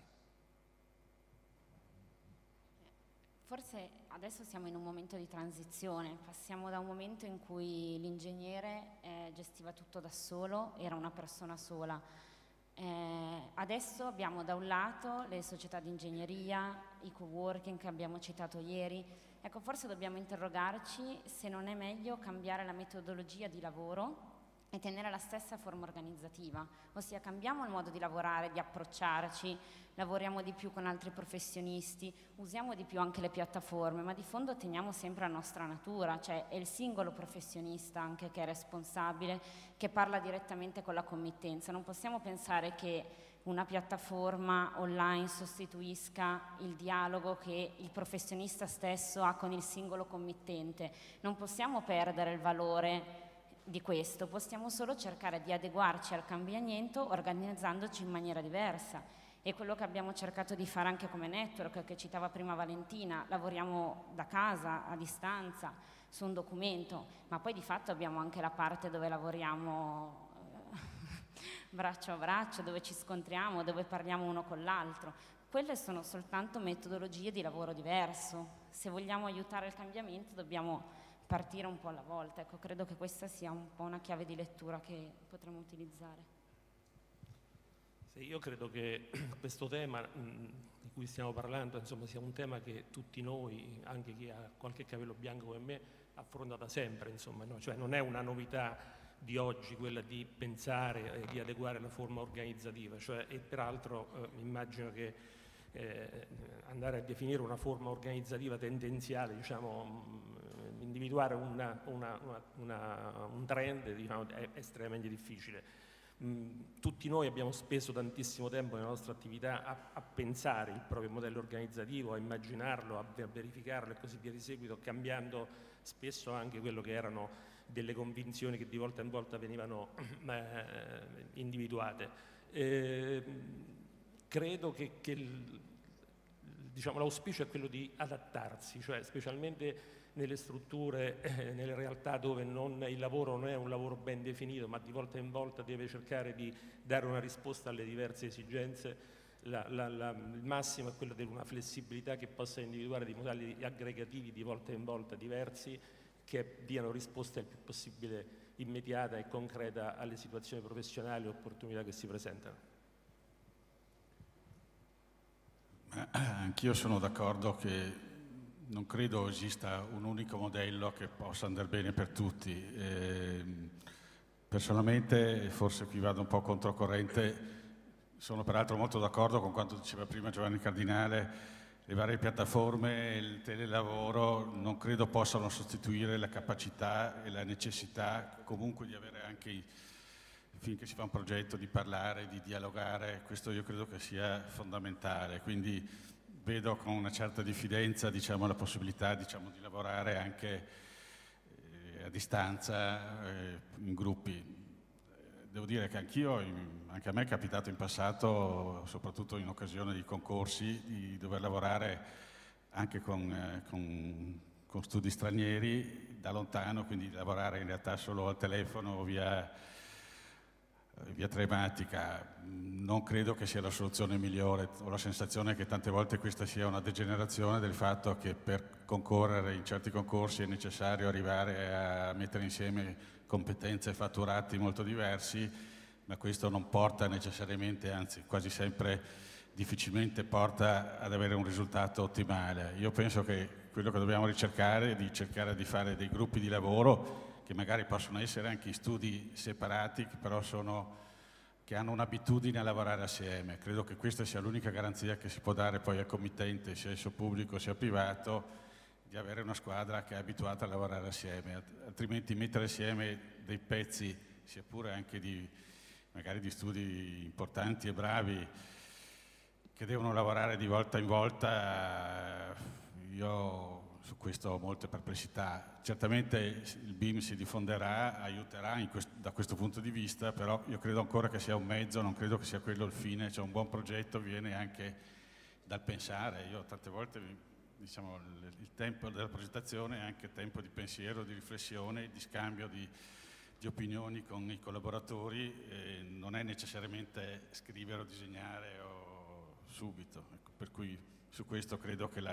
Forse adesso siamo in un momento di transizione, passiamo da un momento in cui l'ingegnere gestiva tutto da solo, era una persona sola. Adesso abbiamo da un lato le società di ingegneria, i coworking che abbiamo citato ieri. Ecco, forse dobbiamo interrogarci se non è meglio cambiare la metodologia di lavoro e tenere la stessa forma organizzativa, ossia cambiamo il modo di lavorare, di approcciarci, lavoriamo di più con altri professionisti, usiamo di più anche le piattaforme, ma di fondo teniamo sempre la nostra natura, cioè è il singolo professionista anche che è responsabile, che parla direttamente con la committenza. Non possiamo pensare che una piattaforma online sostituisca il dialogo che il professionista stesso ha con il singolo committente. Non possiamo perdere il valore di questo, possiamo solo cercare di adeguarci al cambiamento organizzandoci in maniera diversa. E quello che abbiamo cercato di fare anche come network, che citava prima Valentina, lavoriamo da casa, a distanza, su un documento, ma poi di fatto abbiamo anche la parte dove lavoriamo braccio a braccio, dove ci scontriamo, dove parliamo uno con l'altro. Quelle sono soltanto metodologie di lavoro diverso. Se vogliamo aiutare il cambiamento dobbiamo partire un po' alla volta. Ecco, credo che questa sia un po' una chiave di lettura che potremmo utilizzare. Sì, io credo che questo tema di cui stiamo parlando, insomma, sia un tema che tutti noi, anche chi ha qualche capello bianco come me, affronta da sempre, insomma, no? Cioè non è una novità di oggi quella di pensare e di adeguare la forma organizzativa, cioè, e peraltro immagino che andare a definire una forma organizzativa tendenziale, diciamo, individuare un trend, diciamo, è estremamente difficile. Tutti noi abbiamo speso tantissimo tempo nella nostra attività a pensare il proprio modello organizzativo, a immaginarlo, a verificarlo e così via di seguito, cambiando spesso anche quello che erano delle convinzioni che di volta in volta venivano individuate. Credo che diciamo, l'auspicio è quello di adattarsi, cioè specialmente nelle strutture, nelle realtà dove il lavoro non è un lavoro ben definito, ma di volta in volta deve cercare di dare una risposta alle diverse esigenze. Il massimo è quello di una flessibilità che possa individuare dei modelli aggregativi di volta in volta diversi, che diano risposta il più possibile immediata e concreta alle situazioni professionali e opportunità che si presentano. Anch'io sono d'accordo che non credo esista un unico modello che possa andare bene per tutti. Personalmente, forse qui vado un po' controcorrente, sono peraltro molto d'accordo con quanto diceva prima Giovanni Cardinale. Le varie piattaforme, il telelavoro non credo possano sostituire la capacità e la necessità comunque di avere anche, finché si fa un progetto, di parlare, di dialogare. Questo io credo che sia fondamentale, quindi vedo con una certa diffidenza, diciamo, la possibilità, diciamo, di lavorare anche a distanza, in gruppi. Devo dire che anch'io, anche a me è capitato in passato, soprattutto in occasione di concorsi, di dover lavorare anche con studi stranieri da lontano, quindi lavorare in realtà solo al telefono o via telematica. Non credo che sia la soluzione migliore. Ho la sensazione che tante volte questa sia una degenerazione del fatto che per concorrere in certi concorsi è necessario arrivare a mettere insieme competenze e fatturati molto diversi, ma questo non porta necessariamente, anzi quasi sempre difficilmente porta ad avere un risultato ottimale. Io penso che quello che dobbiamo ricercare è di cercare di fare dei gruppi di lavoro che magari possono essere anche in studi separati, che però che hanno un'abitudine a lavorare assieme. Credo che questa sia l'unica garanzia che si può dare poi al committente, sia esso pubblico sia privato, di avere una squadra che è abituata a lavorare assieme, altrimenti mettere assieme dei pezzi, sia pure anche magari di studi importanti e bravi, che devono lavorare di volta in volta, io su questo ho molte perplessità. Certamente il BIM si diffonderà, aiuterà da questo punto di vista, però io credo ancora che sia un mezzo, non credo che sia quello il fine. Cioè un buon progetto viene anche dal pensare. Io tante volte, diciamo, il tempo della progettazione è anche tempo di pensiero, di riflessione, di scambio di opinioni con i collaboratori, non è necessariamente scrivere o disegnare subito. Ecco, per cui su questo credo che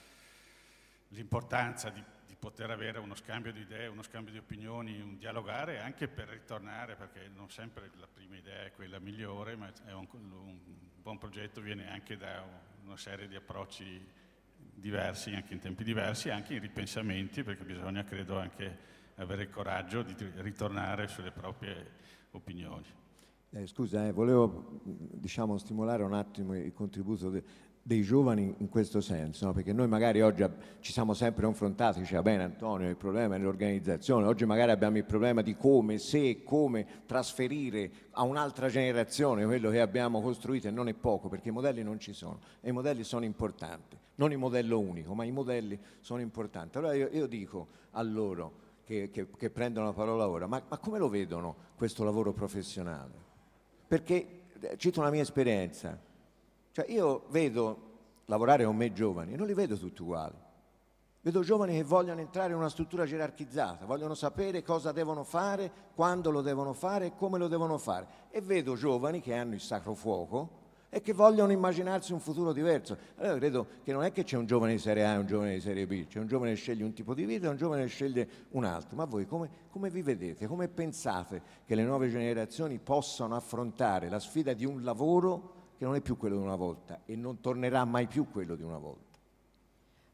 l'importanza di poter avere uno scambio di idee, uno scambio di opinioni, un dialogare, anche per ritornare, perché non sempre la prima idea è quella migliore, ma un buon progetto viene anche da una serie di approcci diversi, anche in tempi diversi, anche in ripensamenti, perché bisogna, credo, anche avere il coraggio di ritornare sulle proprie opinioni. Scusa, volevo, diciamo, stimolare un attimo il contributo dei giovani in questo senso, no? Perché noi magari oggi ci siamo sempre confrontati, diceva bene Antonio, il problema è l'organizzazione, oggi magari abbiamo il problema di come trasferire a un'altra generazione quello che abbiamo costruito, e non è poco, perché i modelli non ci sono, e i modelli sono importanti, non il modello unico, ma i modelli sono importanti. Allora io dico a loro che prendono la parola ora, ma come lo vedono questo lavoro professionale? Perché, cito una mia esperienza, cioè io vedo lavorare con me giovani e non li vedo tutti uguali. Vedo giovani che vogliono entrare in una struttura gerarchizzata, vogliono sapere cosa devono fare, quando lo devono fare e come lo devono fare. E vedo giovani che hanno il sacro fuoco e che vogliono immaginarsi un futuro diverso. Allora credo che non è che c'è un giovane di serie A e un giovane di serie B, c'è un giovane che sceglie un tipo di vita e un giovane che sceglie un altro. Ma voi come vi vedete? Come pensate che le nuove generazioni possano affrontare la sfida di un lavoro che non è più quello di una volta e non tornerà mai più quello di una volta?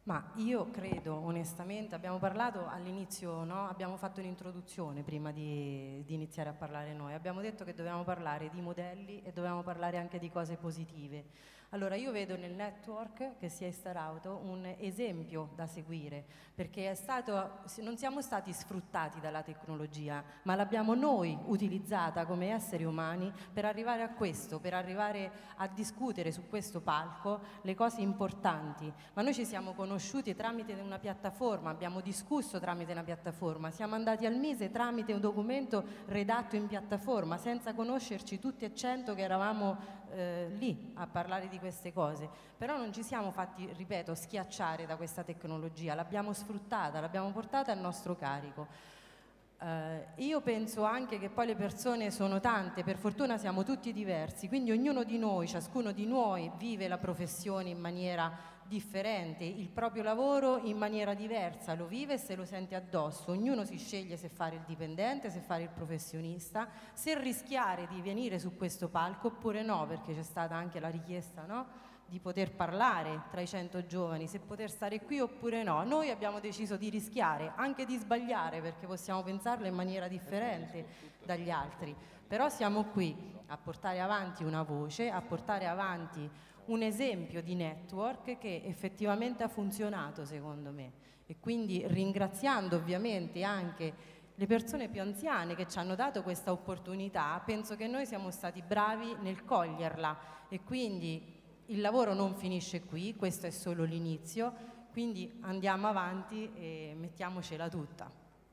Ma io credo onestamente, abbiamo parlato all'inizio, no? Abbiamo fatto un'introduzione prima di iniziare a parlare noi, abbiamo detto che dovevamo parlare di modelli e dovevamo parlare anche di cose positive. Allora io vedo nel network che si è instaurato un esempio da seguire, perché non siamo stati sfruttati dalla tecnologia, ma l'abbiamo noi utilizzata come esseri umani per arrivare a questo, per arrivare a discutere su questo palco le cose importanti. Ma noi ci siamo conosciuti tramite una piattaforma, abbiamo discusso tramite una piattaforma, siamo andati al Mise tramite un documento redatto in piattaforma, senza conoscerci tutti e 100 che eravamo lì a parlare di queste cose. Però non ci siamo fatti, ripeto, schiacciare da questa tecnologia, l'abbiamo sfruttata, l'abbiamo portata al nostro carico. Io penso anche che poi le persone sono tante, per fortuna siamo tutti diversi, quindi ognuno di noi, ciascuno di noi vive la professione in maniera differente, il proprio lavoro in maniera diversa, lo vive e se lo sente addosso, ognuno si sceglie se fare il dipendente, se fare il professionista, se rischiare di venire su questo palco oppure no, perché c'è stata anche la richiesta, no? Di poter parlare tra i 100 giovani, se poter stare qui oppure no. Noi abbiamo deciso di rischiare, anche di sbagliare, perché possiamo pensarlo in maniera differente dagli altri, però siamo qui a portare avanti una voce, a portare avanti un esempio di network che effettivamente ha funzionato secondo me, e quindi ringraziando ovviamente anche le persone più anziane che ci hanno dato questa opportunità, penso che noi siamo stati bravi nel coglierla, e quindi il lavoro non finisce qui, questo è solo l'inizio, quindi andiamo avanti e mettiamocela tutta.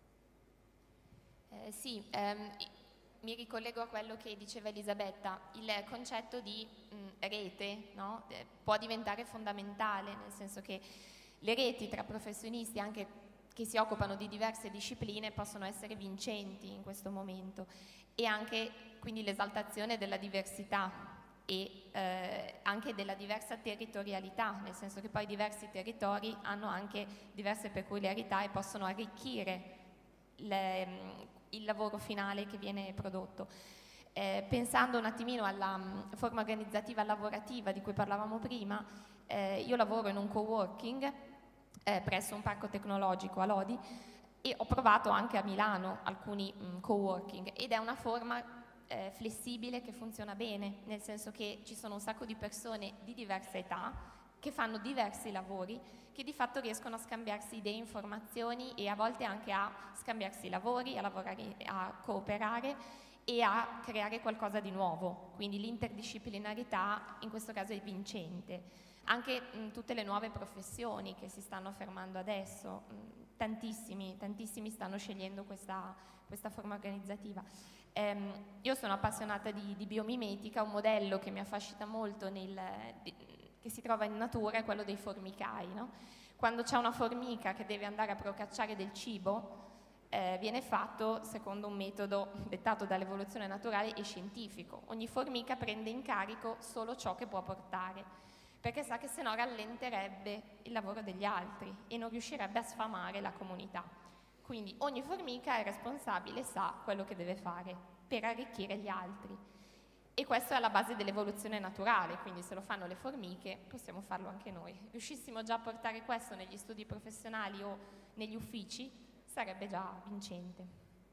Mi ricollego a quello che diceva Elisabetta, il concetto di rete, no? Può diventare fondamentale, nel senso che le reti tra professionisti anche che si occupano di diverse discipline possono essere vincenti in questo momento, e anche quindi l'esaltazione della diversità e anche della diversa territorialità, nel senso che poi diversi territori hanno anche diverse peculiarità e possono arricchire il lavoro finale che viene prodotto. Pensando un attimino alla forma organizzativa lavorativa di cui parlavamo prima, io lavoro in un coworking presso un parco tecnologico a Lodi, e ho provato anche a Milano alcuni coworking, ed è una forma flessibile che funziona bene, nel senso che ci sono un sacco di persone di diversa età che fanno diversi lavori, che di fatto riescono a scambiarsi idee, informazioni, e a volte anche a scambiarsi lavori, a lavorare, a cooperare e a creare qualcosa di nuovo. Quindi l'interdisciplinarità in questo caso è vincente. Anche tutte le nuove professioni che si stanno affermando adesso, tantissimi stanno scegliendo questa forma organizzativa. Io sono appassionata di biomimetica, un modello che mi affascina molto che si trova in natura è quello dei formicai, no? Quando c'è una formica che deve andare a procacciare del cibo, viene fatto secondo un metodo dettato dall'evoluzione naturale e scientifico. Ogni formica prende in carico solo ciò che può portare, perché sa che se no rallenterebbe il lavoro degli altri e non riuscirebbe a sfamare la comunità. Quindi ogni formica è responsabile, sa quello che deve fare per arricchire gli altri. E questo è alla base dell'evoluzione naturale, quindi se lo fanno le formiche possiamo farlo anche noi. Riuscissimo già a portare questo negli studi professionali o negli uffici, sarebbe già vincente.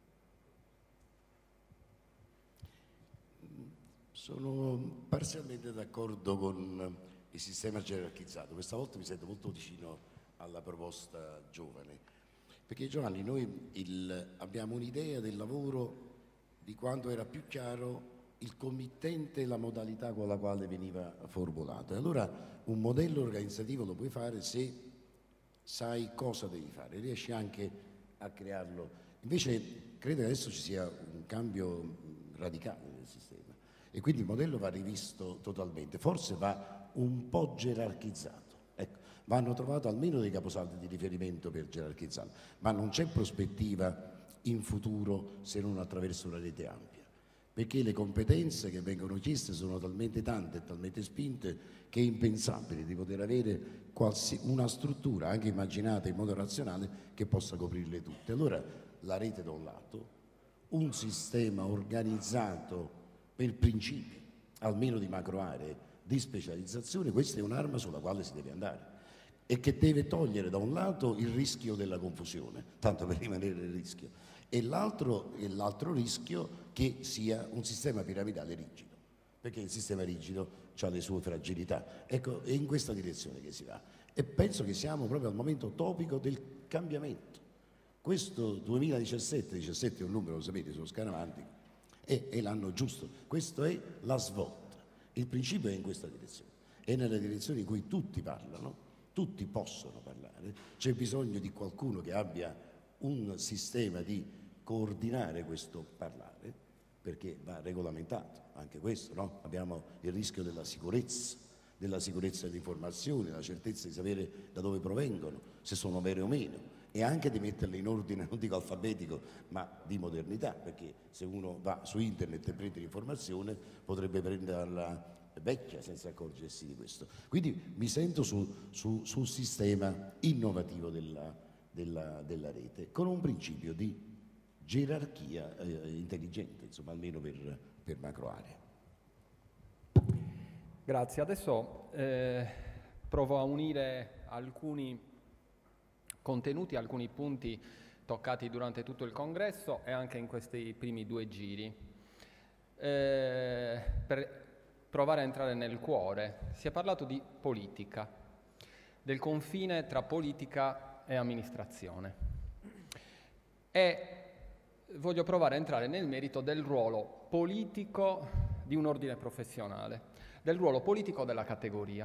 Sono parzialmente d'accordo con il sistema gerarchizzato. Questa volta mi sento molto vicino alla proposta giovane, perché Giovanni, noi abbiamo un'idea del lavoro di quando era più chiaro il committente e la modalità con la quale veniva formulato. E allora un modello organizzativo lo puoi fare se sai cosa devi fare, riesci anche a crearlo. Invece credo che adesso ci sia un cambio radicale nel sistema e quindi il modello va rivisto totalmente, forse va un po' gerarchizzato. Ecco, vanno trovato almeno dei caposaldi di riferimento per gerarchizzarlo, ma non c'è prospettiva in futuro se non attraverso una rete ampia, perché le competenze che vengono chieste sono talmente tante e talmente spinte che è impensabile di poter avere una struttura anche immaginata in modo razionale che possa coprirle tutte. Allora la rete da un lato, un sistema organizzato per principi, almeno di macro aree, di specializzazione, questa è un'arma sulla quale si deve andare. e che deve togliere da un lato il rischio della confusione, tanto per rimanere nel rischio, e l'altro rischio che sia un sistema piramidale rigido, perché il sistema rigido ha le sue fragilità. Ecco, è in questa direzione che si va e penso che siamo proprio al momento topico del cambiamento. Questo 2017 è un numero, lo sapete, sono scaramantico, è l'anno giusto, questa è la svolta. Il principio è in questa direzione, è nella direzione in cui tutti parlano, tutti possono parlare, c'è bisogno di qualcuno che abbia un sistema di coordinare questo parlare, perché va regolamentato, anche questo, no? Abbiamo il rischio della sicurezza delle informazioni, la certezza di sapere da dove provengono, se sono vere o meno, e anche di metterle in ordine, non dico alfabetico, ma di modernità, perché se uno va su internet e prende l'informazione potrebbe prenderla vecchia senza accorgersi di questo. Quindi mi sento sul sistema innovativo della rete, con un principio di gerarchia intelligente, insomma, almeno per macro aree. Grazie. Adesso provo a unire alcuni contenuti, alcuni punti toccati durante tutto il congresso e anche in questi primi 2 giri. Per provare a entrare nel cuore, si è parlato di politica, del confine tra politica e amministrazione. E voglio provare a entrare nel merito del ruolo politico di un ordine professionale, del ruolo politico della categoria.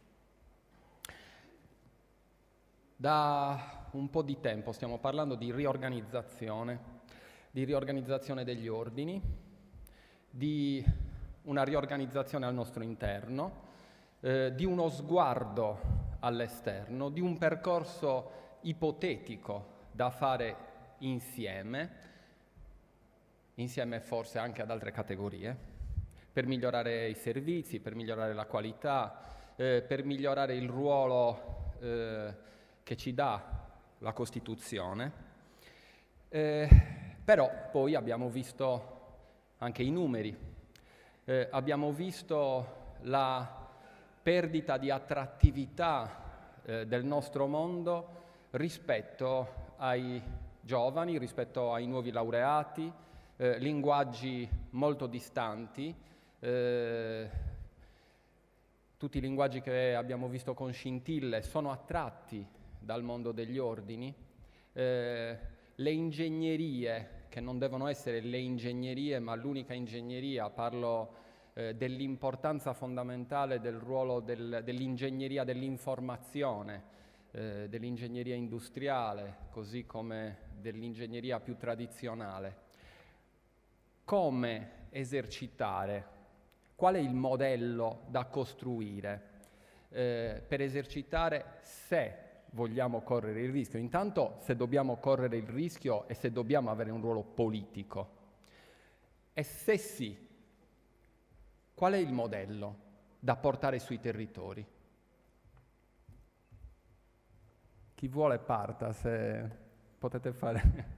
Da un po' di tempo stiamo parlando di riorganizzazione degli ordini, di una riorganizzazione al nostro interno, di uno sguardo all'esterno, di un percorso ipotetico da fare insieme forse anche ad altre categorie, per migliorare i servizi, per migliorare la qualità, per migliorare il ruolo che ci dà la Costituzione. Però poi abbiamo visto anche i numeri, abbiamo visto la perdita di attrattività del nostro mondo rispetto ai giovani, rispetto ai nuovi laureati, linguaggi molto distanti, tutti i linguaggi che abbiamo visto con scintille sono attratti dal mondo degli ordini, le ingegnerie, che non devono essere le ingegnerie ma l'unica ingegneria, parlo dell'importanza fondamentale del ruolo dell'ingegneria dell'informazione, dell'ingegneria industriale, così come dell'ingegneria più tradizionale. Come esercitare? Qual è il modello da costruire per esercitare, se vogliamo correre il rischio? Intanto, se dobbiamo correre il rischio e se dobbiamo avere un ruolo politico. E se sì, qual è il modello da portare sui territori? Chi vuole parta, se potete fare...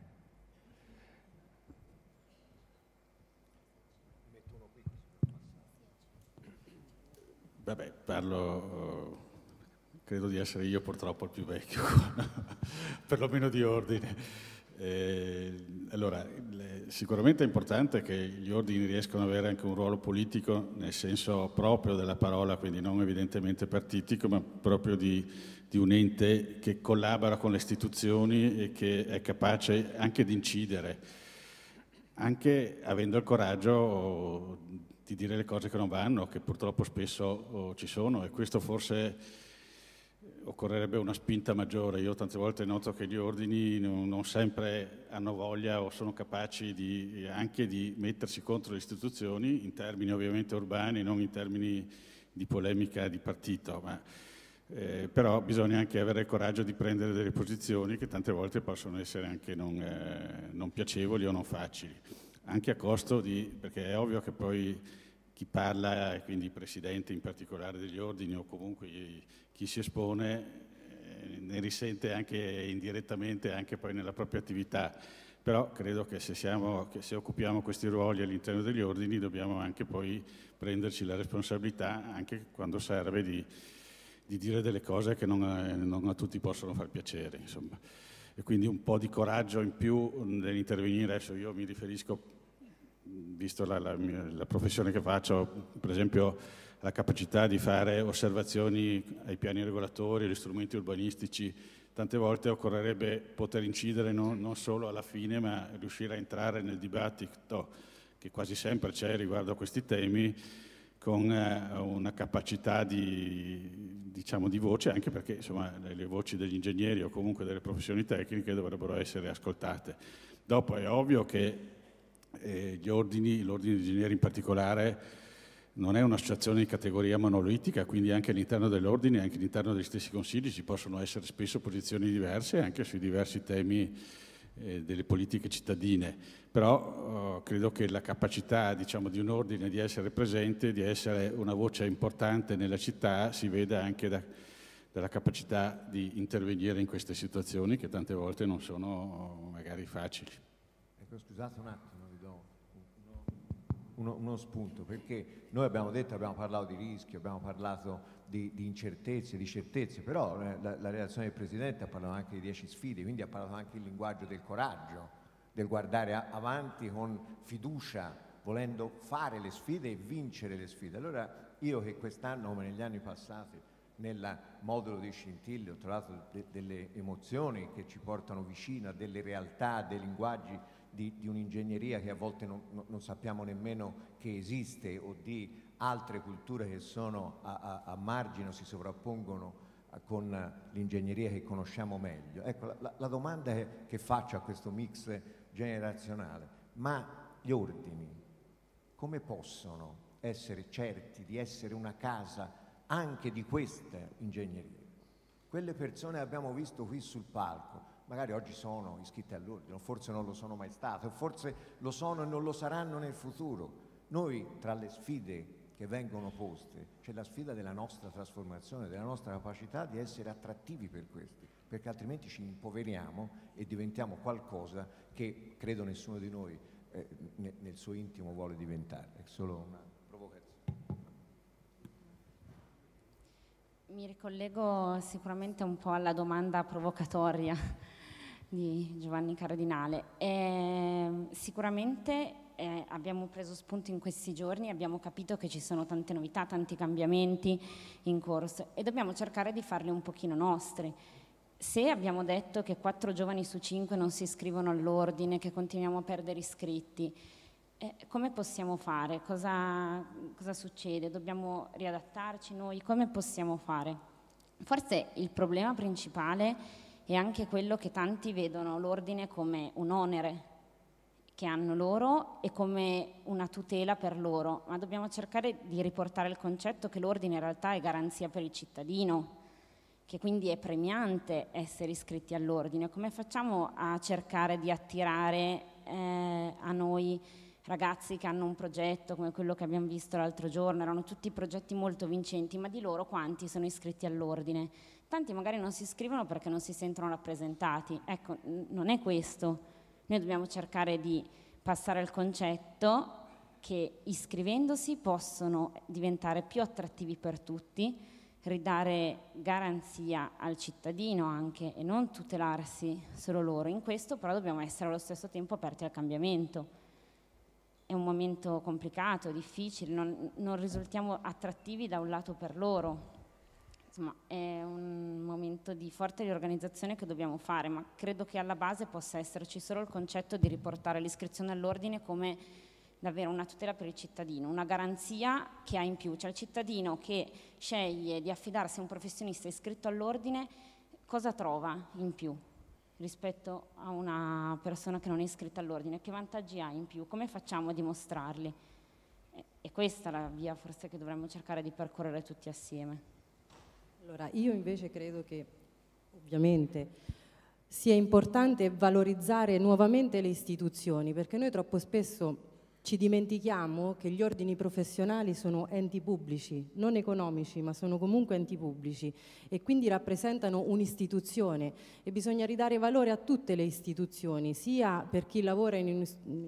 Vabbè, parlo, credo di essere io purtroppo il più vecchio, perlomeno di ordine. Allora, sicuramente è importante che gli ordini riescano ad avere anche un ruolo politico nel senso proprio della parola, quindi non evidentemente partitico, ma proprio di un ente che collabora con le istituzioni e che è capace anche di incidere, anche avendo il coraggio di dire le cose che non vanno, che purtroppo spesso ci sono, e questo forse occorrerebbe una spinta maggiore. Io tante volte noto che gli ordini non sempre hanno voglia o sono capaci anche di mettersi contro le istituzioni, in termini ovviamente urbani, non in termini di polemica di partito, ma però bisogna anche avere il coraggio di prendere delle posizioni che tante volte possono essere anche non piacevoli o non facili, anche a costo perché è ovvio che poi chi parla, e quindi i presidenti in particolare degli ordini o comunque chi si espone, ne risente anche indirettamente anche poi nella propria attività. Però credo che se occupiamo questi ruoli all'interno degli ordini dobbiamo anche poi prenderci la responsabilità, anche quando serve, di dire delle cose che non a tutti possono far piacere, insomma. E quindi un po' di coraggio in più nell'intervenire. Adesso io mi riferisco, visto la professione che faccio, per esempio la capacità di fare osservazioni ai piani regolatori, agli strumenti urbanistici. Tante volte occorrerebbe poter incidere non solo alla fine, ma riuscire a entrare nel dibattito che quasi sempre c'è riguardo a questi temi, con una capacità diciamo, di voce, anche perché insomma, le voci degli ingegneri o comunque delle professioni tecniche dovrebbero essere ascoltate. Dopo è ovvio che l'ordine degli ingegneri in particolare non è un'associazione di categoria monolitica, quindi anche all'interno dell'ordine, anche all'interno degli stessi consigli ci possono essere spesso posizioni diverse anche sui diversi temi delle politiche cittadine, però credo che la capacità, diciamo, di un ordine di essere presente, di essere una voce importante nella città, si veda anche dalla capacità di intervenire in queste situazioni che tante volte non sono magari facili. Ecco, scusate un attimo, vi do uno spunto, perché noi abbiamo parlato di rischio, abbiamo parlato di incertezze, di certezze, però la relazione del Presidente ha parlato anche di 10 sfide, quindi ha parlato anche il linguaggio del coraggio, del guardare avanti con fiducia, volendo fare le sfide e vincere le sfide. Allora io, che quest'anno come negli anni passati nel modulo di Scintille ho trovato delle emozioni che ci portano vicino a delle realtà, dei linguaggi di un'ingegneria che a volte non sappiamo nemmeno che esiste, o di altre culture che sono a margine o si sovrappongono con l'ingegneria che conosciamo meglio. Ecco, la domanda che faccio a questo mix generazionale: ma gli ordini come possono essere certi di essere una casa anche di questa ingegneria? Quelle persone che abbiamo visto qui sul palco magari oggi sono iscritte all'ordine, o forse non lo sono mai state, o forse lo sono e non lo saranno nel futuro. Noi, tra le sfide che vengono poste, c'è la sfida della nostra trasformazione, della nostra capacità di essere attrattivi per questi, perché altrimenti ci impoveriamo e diventiamo qualcosa che credo nessuno di noi nel suo intimo vuole diventare. È solo una provocazione. Mi ricollego sicuramente un po' alla domanda provocatoria di Giovanni Cardinale. Sicuramente abbiamo preso spunto in questi giorni, abbiamo capito che ci sono tante novità, tanti cambiamenti in corso e dobbiamo cercare di farli un pochino nostri. Se abbiamo detto che 4 giovani su 5 non si iscrivono all'ordine, che continuiamo a perdere iscritti, come possiamo fare? Cosa succede? Dobbiamo riadattarci noi? Come possiamo fare? Forse il problema principale è anche quello che tanti vedono l'ordine come un onere che hanno loro e come una tutela per loro, ma dobbiamo cercare di riportare il concetto che l'ordine in realtà è garanzia per il cittadino, che quindi è premiante essere iscritti all'ordine. Come facciamo a cercare di attirare a noi ragazzi che hanno un progetto come quello che abbiamo visto l'altro giorno? Erano tutti progetti molto vincenti, ma di loro quanti sono iscritti all'ordine? Tanti magari non si iscrivono perché non si sentono rappresentati. Ecco, non è questo. Noi dobbiamo cercare di passare il concetto che iscrivendosi possono diventare più attrattivi per tutti, ridare garanzia al cittadino anche e non tutelarsi solo loro. In questo però dobbiamo essere allo stesso tempo aperti al cambiamento. È un momento complicato, difficile, non risultiamo attrattivi da un lato per loro. Insomma, è un momento di forte riorganizzazione che dobbiamo fare, ma credo che alla base possa esserci solo il concetto di riportare l'iscrizione all'ordine come davvero una tutela per il cittadino, una garanzia che ha in più. Cioè il cittadino che sceglie di affidarsi a un professionista iscritto all'ordine, cosa trova in più rispetto a una persona che non è iscritta all'ordine? Che vantaggi ha in più? Come facciamo a dimostrarli? E questa è la via forse che dovremmo cercare di percorrere tutti assieme. Allora, io invece credo che ovviamente sia importante valorizzare nuovamente le istituzioni, perché noi troppo spesso ci dimentichiamo che gli ordini professionali sono enti pubblici, non economici, ma sono comunque enti pubblici e quindi rappresentano un'istituzione e bisogna ridare valore a tutte le istituzioni, sia per chi lavora in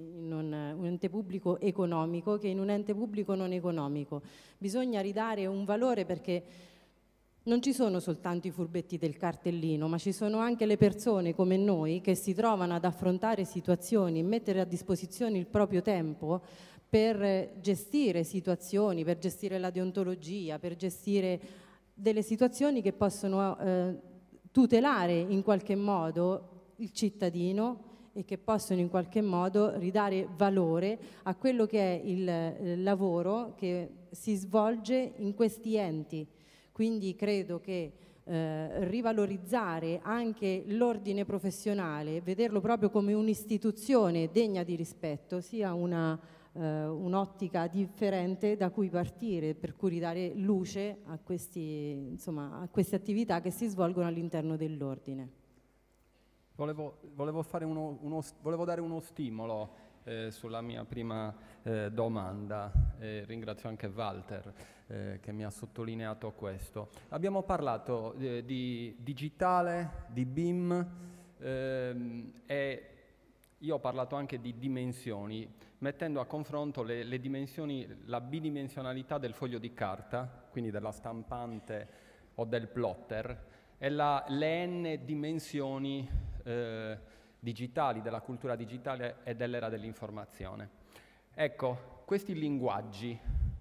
un ente pubblico economico che in un ente pubblico non economico. Bisogna ridare un valore perché non ci sono soltanto i furbetti del cartellino, ma ci sono anche le persone come noi che si trovano ad affrontare situazioni, mettere a disposizione il proprio tempo per gestire situazioni, per gestire la deontologia, per gestire delle situazioni che possono tutelare in qualche modo il cittadino e che possono in qualche modo ridare valore a quello che è il lavoro che si svolge in questi enti. Quindi credo che rivalorizzare anche l'ordine professionale, vederlo proprio come un'istituzione degna di rispetto, sia un'ottica differente da cui partire, per cui ridare luce a queste attività che si svolgono all'interno dell'ordine. Volevo dare uno stimolo sulla mia prima domanda, ringrazio anche Walter che mi ha sottolineato questo. Abbiamo parlato di digitale, di BIM e io ho parlato anche di dimensioni, mettendo a confronto le dimensioni, la bidimensionalità del foglio di carta, quindi della stampante o del plotter, e le n dimensioni digitali, della cultura digitale e dell'era dell'informazione. Ecco, questi linguaggi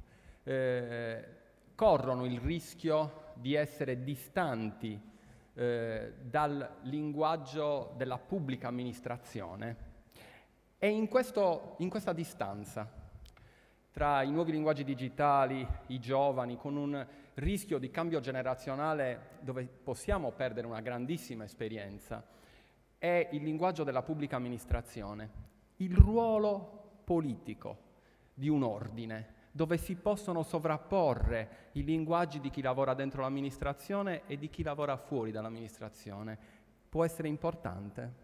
corrono il rischio di essere distanti dal linguaggio della pubblica amministrazione e in questa distanza tra i nuovi linguaggi digitali, i giovani, con un rischio di cambio generazionale dove possiamo perdere una grandissima esperienza, è il linguaggio della pubblica amministrazione, il ruolo politico di un ordine, dove si possono sovrapporre i linguaggi di chi lavora dentro l'amministrazione e di chi lavora fuori dall'amministrazione. Può essere importante.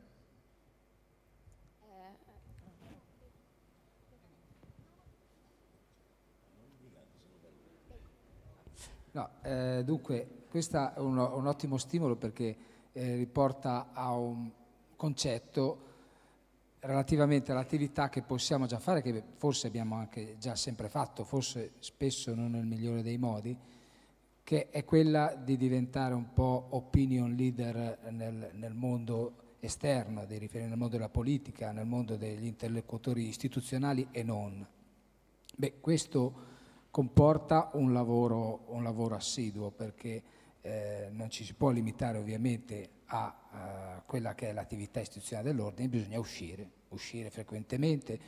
No, dunque, questo è un ottimo stimolo perché riporta a un concetto relativamente all'attività che possiamo già fare, che forse abbiamo anche già sempre fatto, forse spesso non nel migliore dei modi, che è quella di diventare un po' opinion leader nel mondo esterno, nel mondo della politica, nel mondo degli interlocutori istituzionali e non. Beh, questo comporta un lavoro assiduo perché non ci si può limitare ovviamente a quella che è l'attività istituzionale dell'ordine, bisogna uscire frequentemente.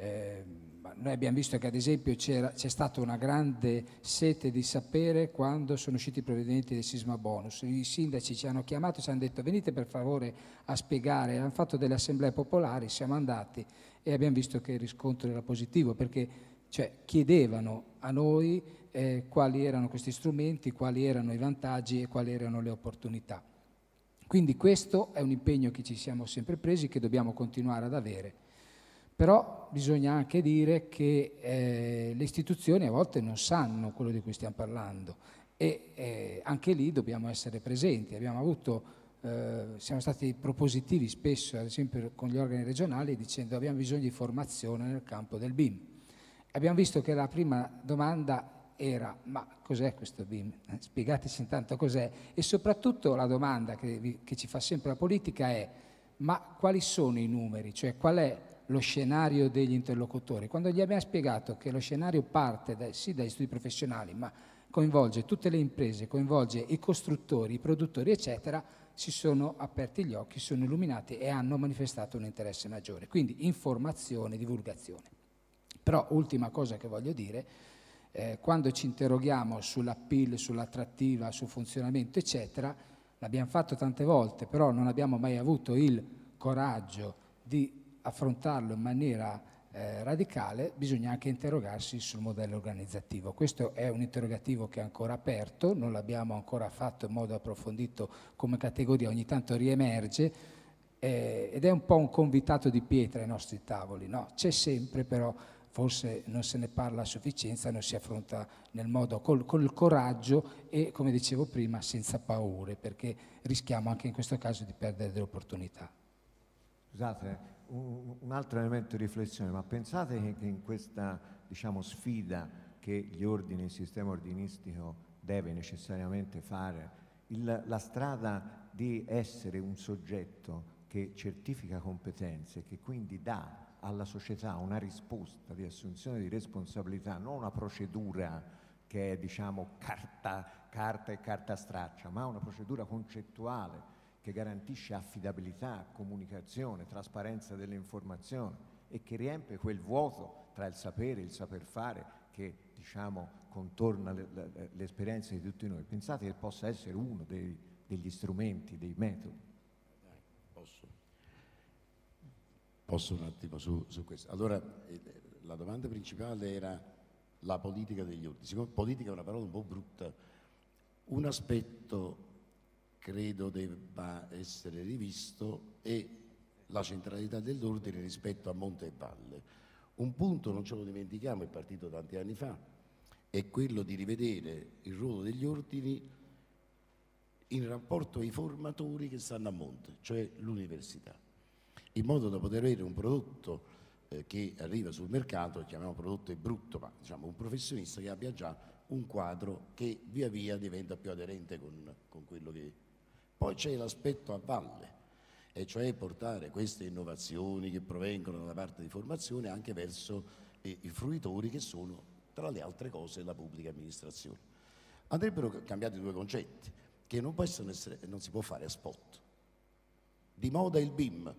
Noi abbiamo visto che ad esempio c'è stata una grande sete di sapere quando sono usciti i provvedimenti del sisma bonus. I sindaci ci hanno chiamato e ci hanno detto venite per favore a spiegare, hanno fatto delle assemblee popolari, siamo andati e abbiamo visto che il riscontro era positivo perché chiedevano a noi quali erano questi strumenti, quali erano i vantaggi e quali erano le opportunità. Quindi questo è un impegno che ci siamo sempre presi, che dobbiamo continuare ad avere. Però bisogna anche dire che le istituzioni a volte non sanno quello di cui stiamo parlando e anche lì dobbiamo essere presenti. Siamo stati propositivi spesso, ad esempio con gli organi regionali, dicendo abbiamo bisogno di formazione nel campo del BIM. Abbiamo visto che la prima domanda era ma cos'è questo BIM? Spiegateci intanto cos'è e soprattutto la domanda che ci fa sempre la politica è ma quali sono i numeri? Cioè qual è lo scenario degli interlocutori? Quando gli abbiamo spiegato che lo scenario parte sì dagli studi professionali ma coinvolge tutte le imprese, coinvolge i costruttori, i produttori eccetera, si sono aperti gli occhi, sono illuminati e hanno manifestato un interesse maggiore. Quindi informazione, divulgazione. Però ultima cosa che voglio dire, quando ci interroghiamo sull'appeal, sull'attrattiva, sul funzionamento eccetera, l'abbiamo fatto tante volte, però non abbiamo mai avuto il coraggio di affrontarlo in maniera radicale, bisogna anche interrogarsi sul modello organizzativo. Questo è un interrogativo che è ancora aperto, non l'abbiamo ancora fatto in modo approfondito come categoria, ogni tanto riemerge ed è un po' un convitato di pietra ai nostri tavoli, no? C'è sempre però forse non se ne parla a sufficienza, non si affronta nel modo col coraggio e, come dicevo prima, senza paure, perché rischiamo anche in questo caso di perdere delle opportunità. Scusate, un altro elemento di riflessione, ma pensate che in questa, diciamo, sfida che gli ordini, il sistema ordinistico deve necessariamente fare. La strada di essere un soggetto che certifica competenze, che quindi dà alla società una risposta di assunzione di responsabilità, non una procedura che è, diciamo, carta e carta straccia, ma una procedura concettuale che garantisce affidabilità, comunicazione, trasparenza delle informazioni e che riempie quel vuoto tra il sapere e il saper fare che, diciamo, contorna l'esperienza di tutti noi. Pensate che possa essere uno degli strumenti, dei metodi? Posso un attimo su questo? Allora, la domanda principale era la politica degli ordini. Siccome politica è una parola un po' brutta, un aspetto credo debba essere rivisto è la centralità dell'ordine rispetto a monte e valle. Un punto, non ce lo dimentichiamo, è partito tanti anni fa, è quello di rivedere il ruolo degli ordini in rapporto ai formatori che stanno a monte, cioè l'università, in modo da poter avere un prodotto che arriva sul mercato, chiamiamo prodotto è brutto, ma diciamo un professionista che abbia già un quadro che via via diventa più aderente con quello che... Poi c'è l'aspetto a valle, e cioè portare queste innovazioni che provengono dalla parte di formazione anche verso i fruitori che sono, tra le altre cose, la pubblica amministrazione. Andrebbero cambiati due concetti, che non possono essere, non si può fare a spot. Di moda il BIM.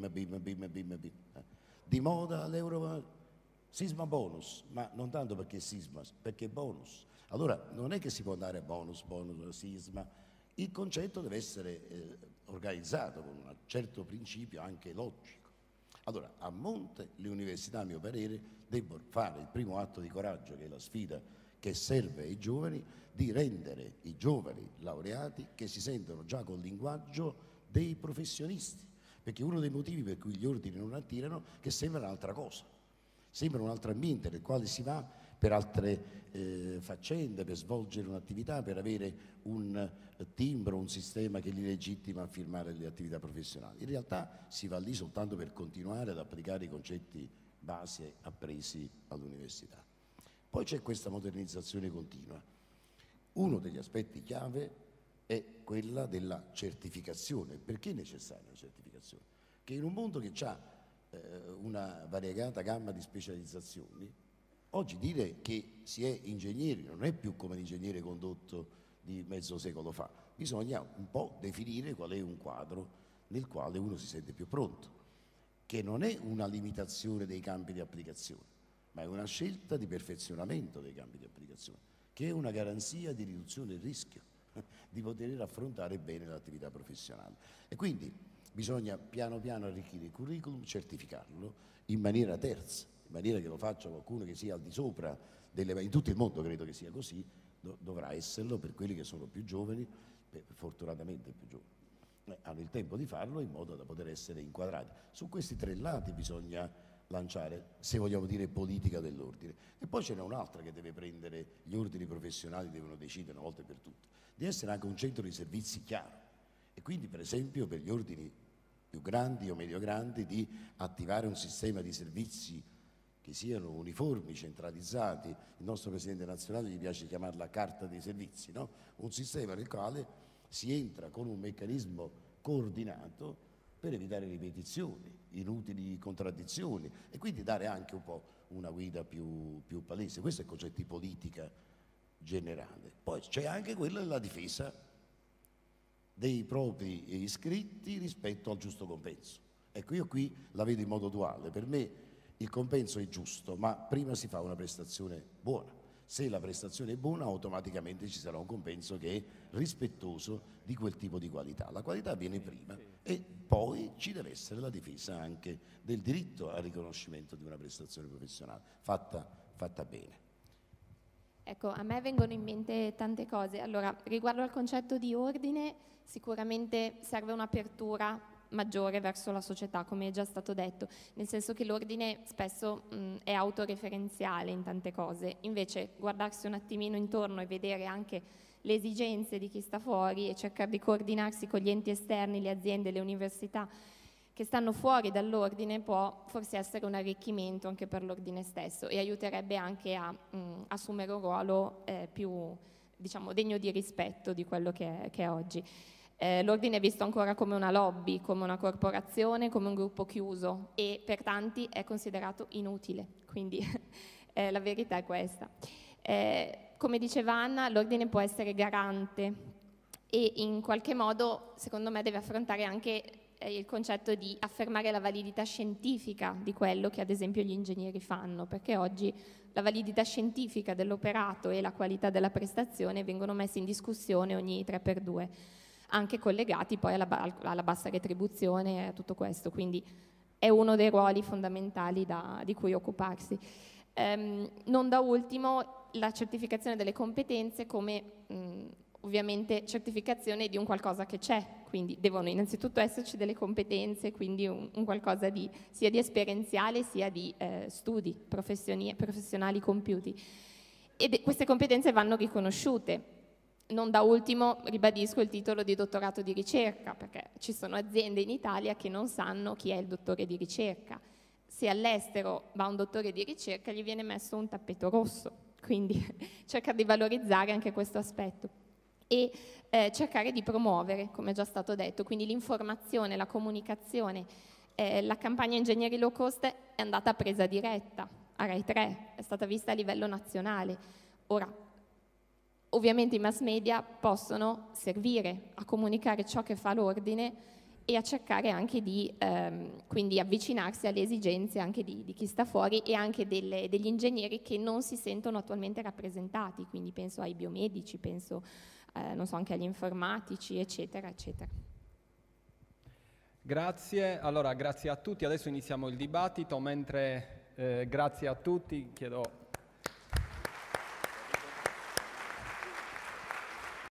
Di moda l'euro sisma bonus, ma non tanto perché sisma, perché bonus. Allora non è che si può andare a bonus, sisma. Il concetto deve essere organizzato con un certo principio anche logico. Allora, a monte le università, a mio parere, debbono fare il primo atto di coraggio, che è la sfida che serve ai giovani, di rendere i giovani laureati che si sentono già col linguaggio dei professionisti, perché uno dei motivi per cui gli ordini non attirano è che sembra un'altra cosa, sembra un altro ambiente nel quale si va per altre faccende, per svolgere un'attività, per avere un timbro, un sistema che li legittima a firmare le attività professionali. In realtà si va lì soltanto per continuare ad applicare i concetti base appresi all'università. Poi c'è questa modernizzazione continua. Uno degli aspetti chiave è quella della certificazione. Perché è necessaria la certificazione? Che in un mondo che ha una variegata gamma di specializzazioni, oggi dire che si è ingegneri non è più come l'ingegnere condotto di mezzo secolo fa. Bisogna un po' definire qual è un quadro nel quale uno si sente più pronto, che non è una limitazione dei campi di applicazione, ma è una scelta di perfezionamento dei campi di applicazione, che è una garanzia di riduzione del rischio di poter affrontare bene l'attività professionale. E quindi bisogna piano piano arricchire il curriculum, certificarlo in maniera terza, in maniera che lo faccia qualcuno che sia al di sopra in tutto il mondo, credo che sia così, dovrà esserlo per quelli che sono più giovani, fortunatamente più giovani, hanno il tempo di farlo in modo da poter essere inquadrati. Su questi tre lati bisogna lanciare, se vogliamo dire, politica dell'ordine. E poi ce n'è un'altra che deve prendere, gli ordini professionali devono decidere una volta per tutte, di essere anche un centro di servizi chiaro, e quindi per esempio per gli ordini più grandi o medio grandi di attivare un sistema di servizi che siano uniformi, centralizzati. Il nostro Presidente nazionale gli piace chiamarla carta dei servizi, no? Un sistema nel quale si entra con un meccanismo coordinato per evitare ripetizioni, inutili contraddizioni, e quindi dare anche un po' una guida più palese. Questo è il concetto di politica generale. Poi c'è anche quella della difesa dei propri iscritti rispetto al giusto compenso. Ecco, io qui la vedo in modo duale. Per me il compenso è giusto, ma prima si fa una prestazione buona. Se la prestazione è buona, automaticamente ci sarà un compenso che è rispettoso di quel tipo di qualità. La qualità viene prima e poi ci deve essere la difesa anche del diritto al riconoscimento di una prestazione professionale fatta bene. Ecco, a me vengono in mente tante cose. Allora, riguardo al concetto di ordine, sicuramente serve un'apertura maggiore verso la società, come è già stato detto, nel senso che l'ordine spesso è autoreferenziale in tante cose, invece guardarsi un attimino intorno e vedere anche le esigenze di chi sta fuori e cercare di coordinarsi con gli enti esterni, le aziende, le università che stanno fuori dall'ordine può forse essere un arricchimento anche per l'ordine stesso e aiuterebbe anche a assumere un ruolo più diciamo, degno di rispetto di quello che è oggi. L'ordine è visto ancora come una lobby, come una corporazione, come un gruppo chiuso e per tanti è considerato inutile, quindi la verità è questa. Come diceva Anna, l'ordine può essere garante e in qualche modo, secondo me, deve affrontare anche il concetto di affermare la validità scientifica di quello che ad esempio gli ingegneri fanno, perché oggi la validità scientifica dell'operato e la qualità della prestazione vengono messi in discussione ogni 3x2, anche collegati poi alla bassa retribuzione e a tutto questo, quindi è uno dei ruoli fondamentali di cui occuparsi. Non da ultimo la certificazione delle competenze come ovviamente certificazione di un qualcosa che c'è, quindi devono innanzitutto esserci delle competenze, quindi un qualcosa sia di esperienziale sia di studi professionali compiuti, e queste competenze vanno riconosciute. Non da ultimo ribadisco il titolo di dottorato di ricerca, perché ci sono aziende in Italia che non sanno chi è il dottore di ricerca. Se all'estero va un dottore di ricerca gli viene messo un tappeto rosso, quindi cercare di valorizzare anche questo aspetto e cercare di promuovere, come è già stato detto, quindi l'informazione, la comunicazione. La campagna Ingegneri Low Cost è andata a presa diretta a Rai 3, è stata vista a livello nazionale. Ora, ovviamente i mass media possono servire a comunicare ciò che fa l'ordine e a cercare anche di quindi avvicinarsi alle esigenze anche di chi sta fuori e anche degli ingegneri che non si sentono attualmente rappresentati, quindi penso ai biomedici, penso non so, anche agli informatici, eccetera, eccetera. Grazie, allora grazie a tutti, adesso iniziamo il dibattito, mentre grazie a tutti, chiedo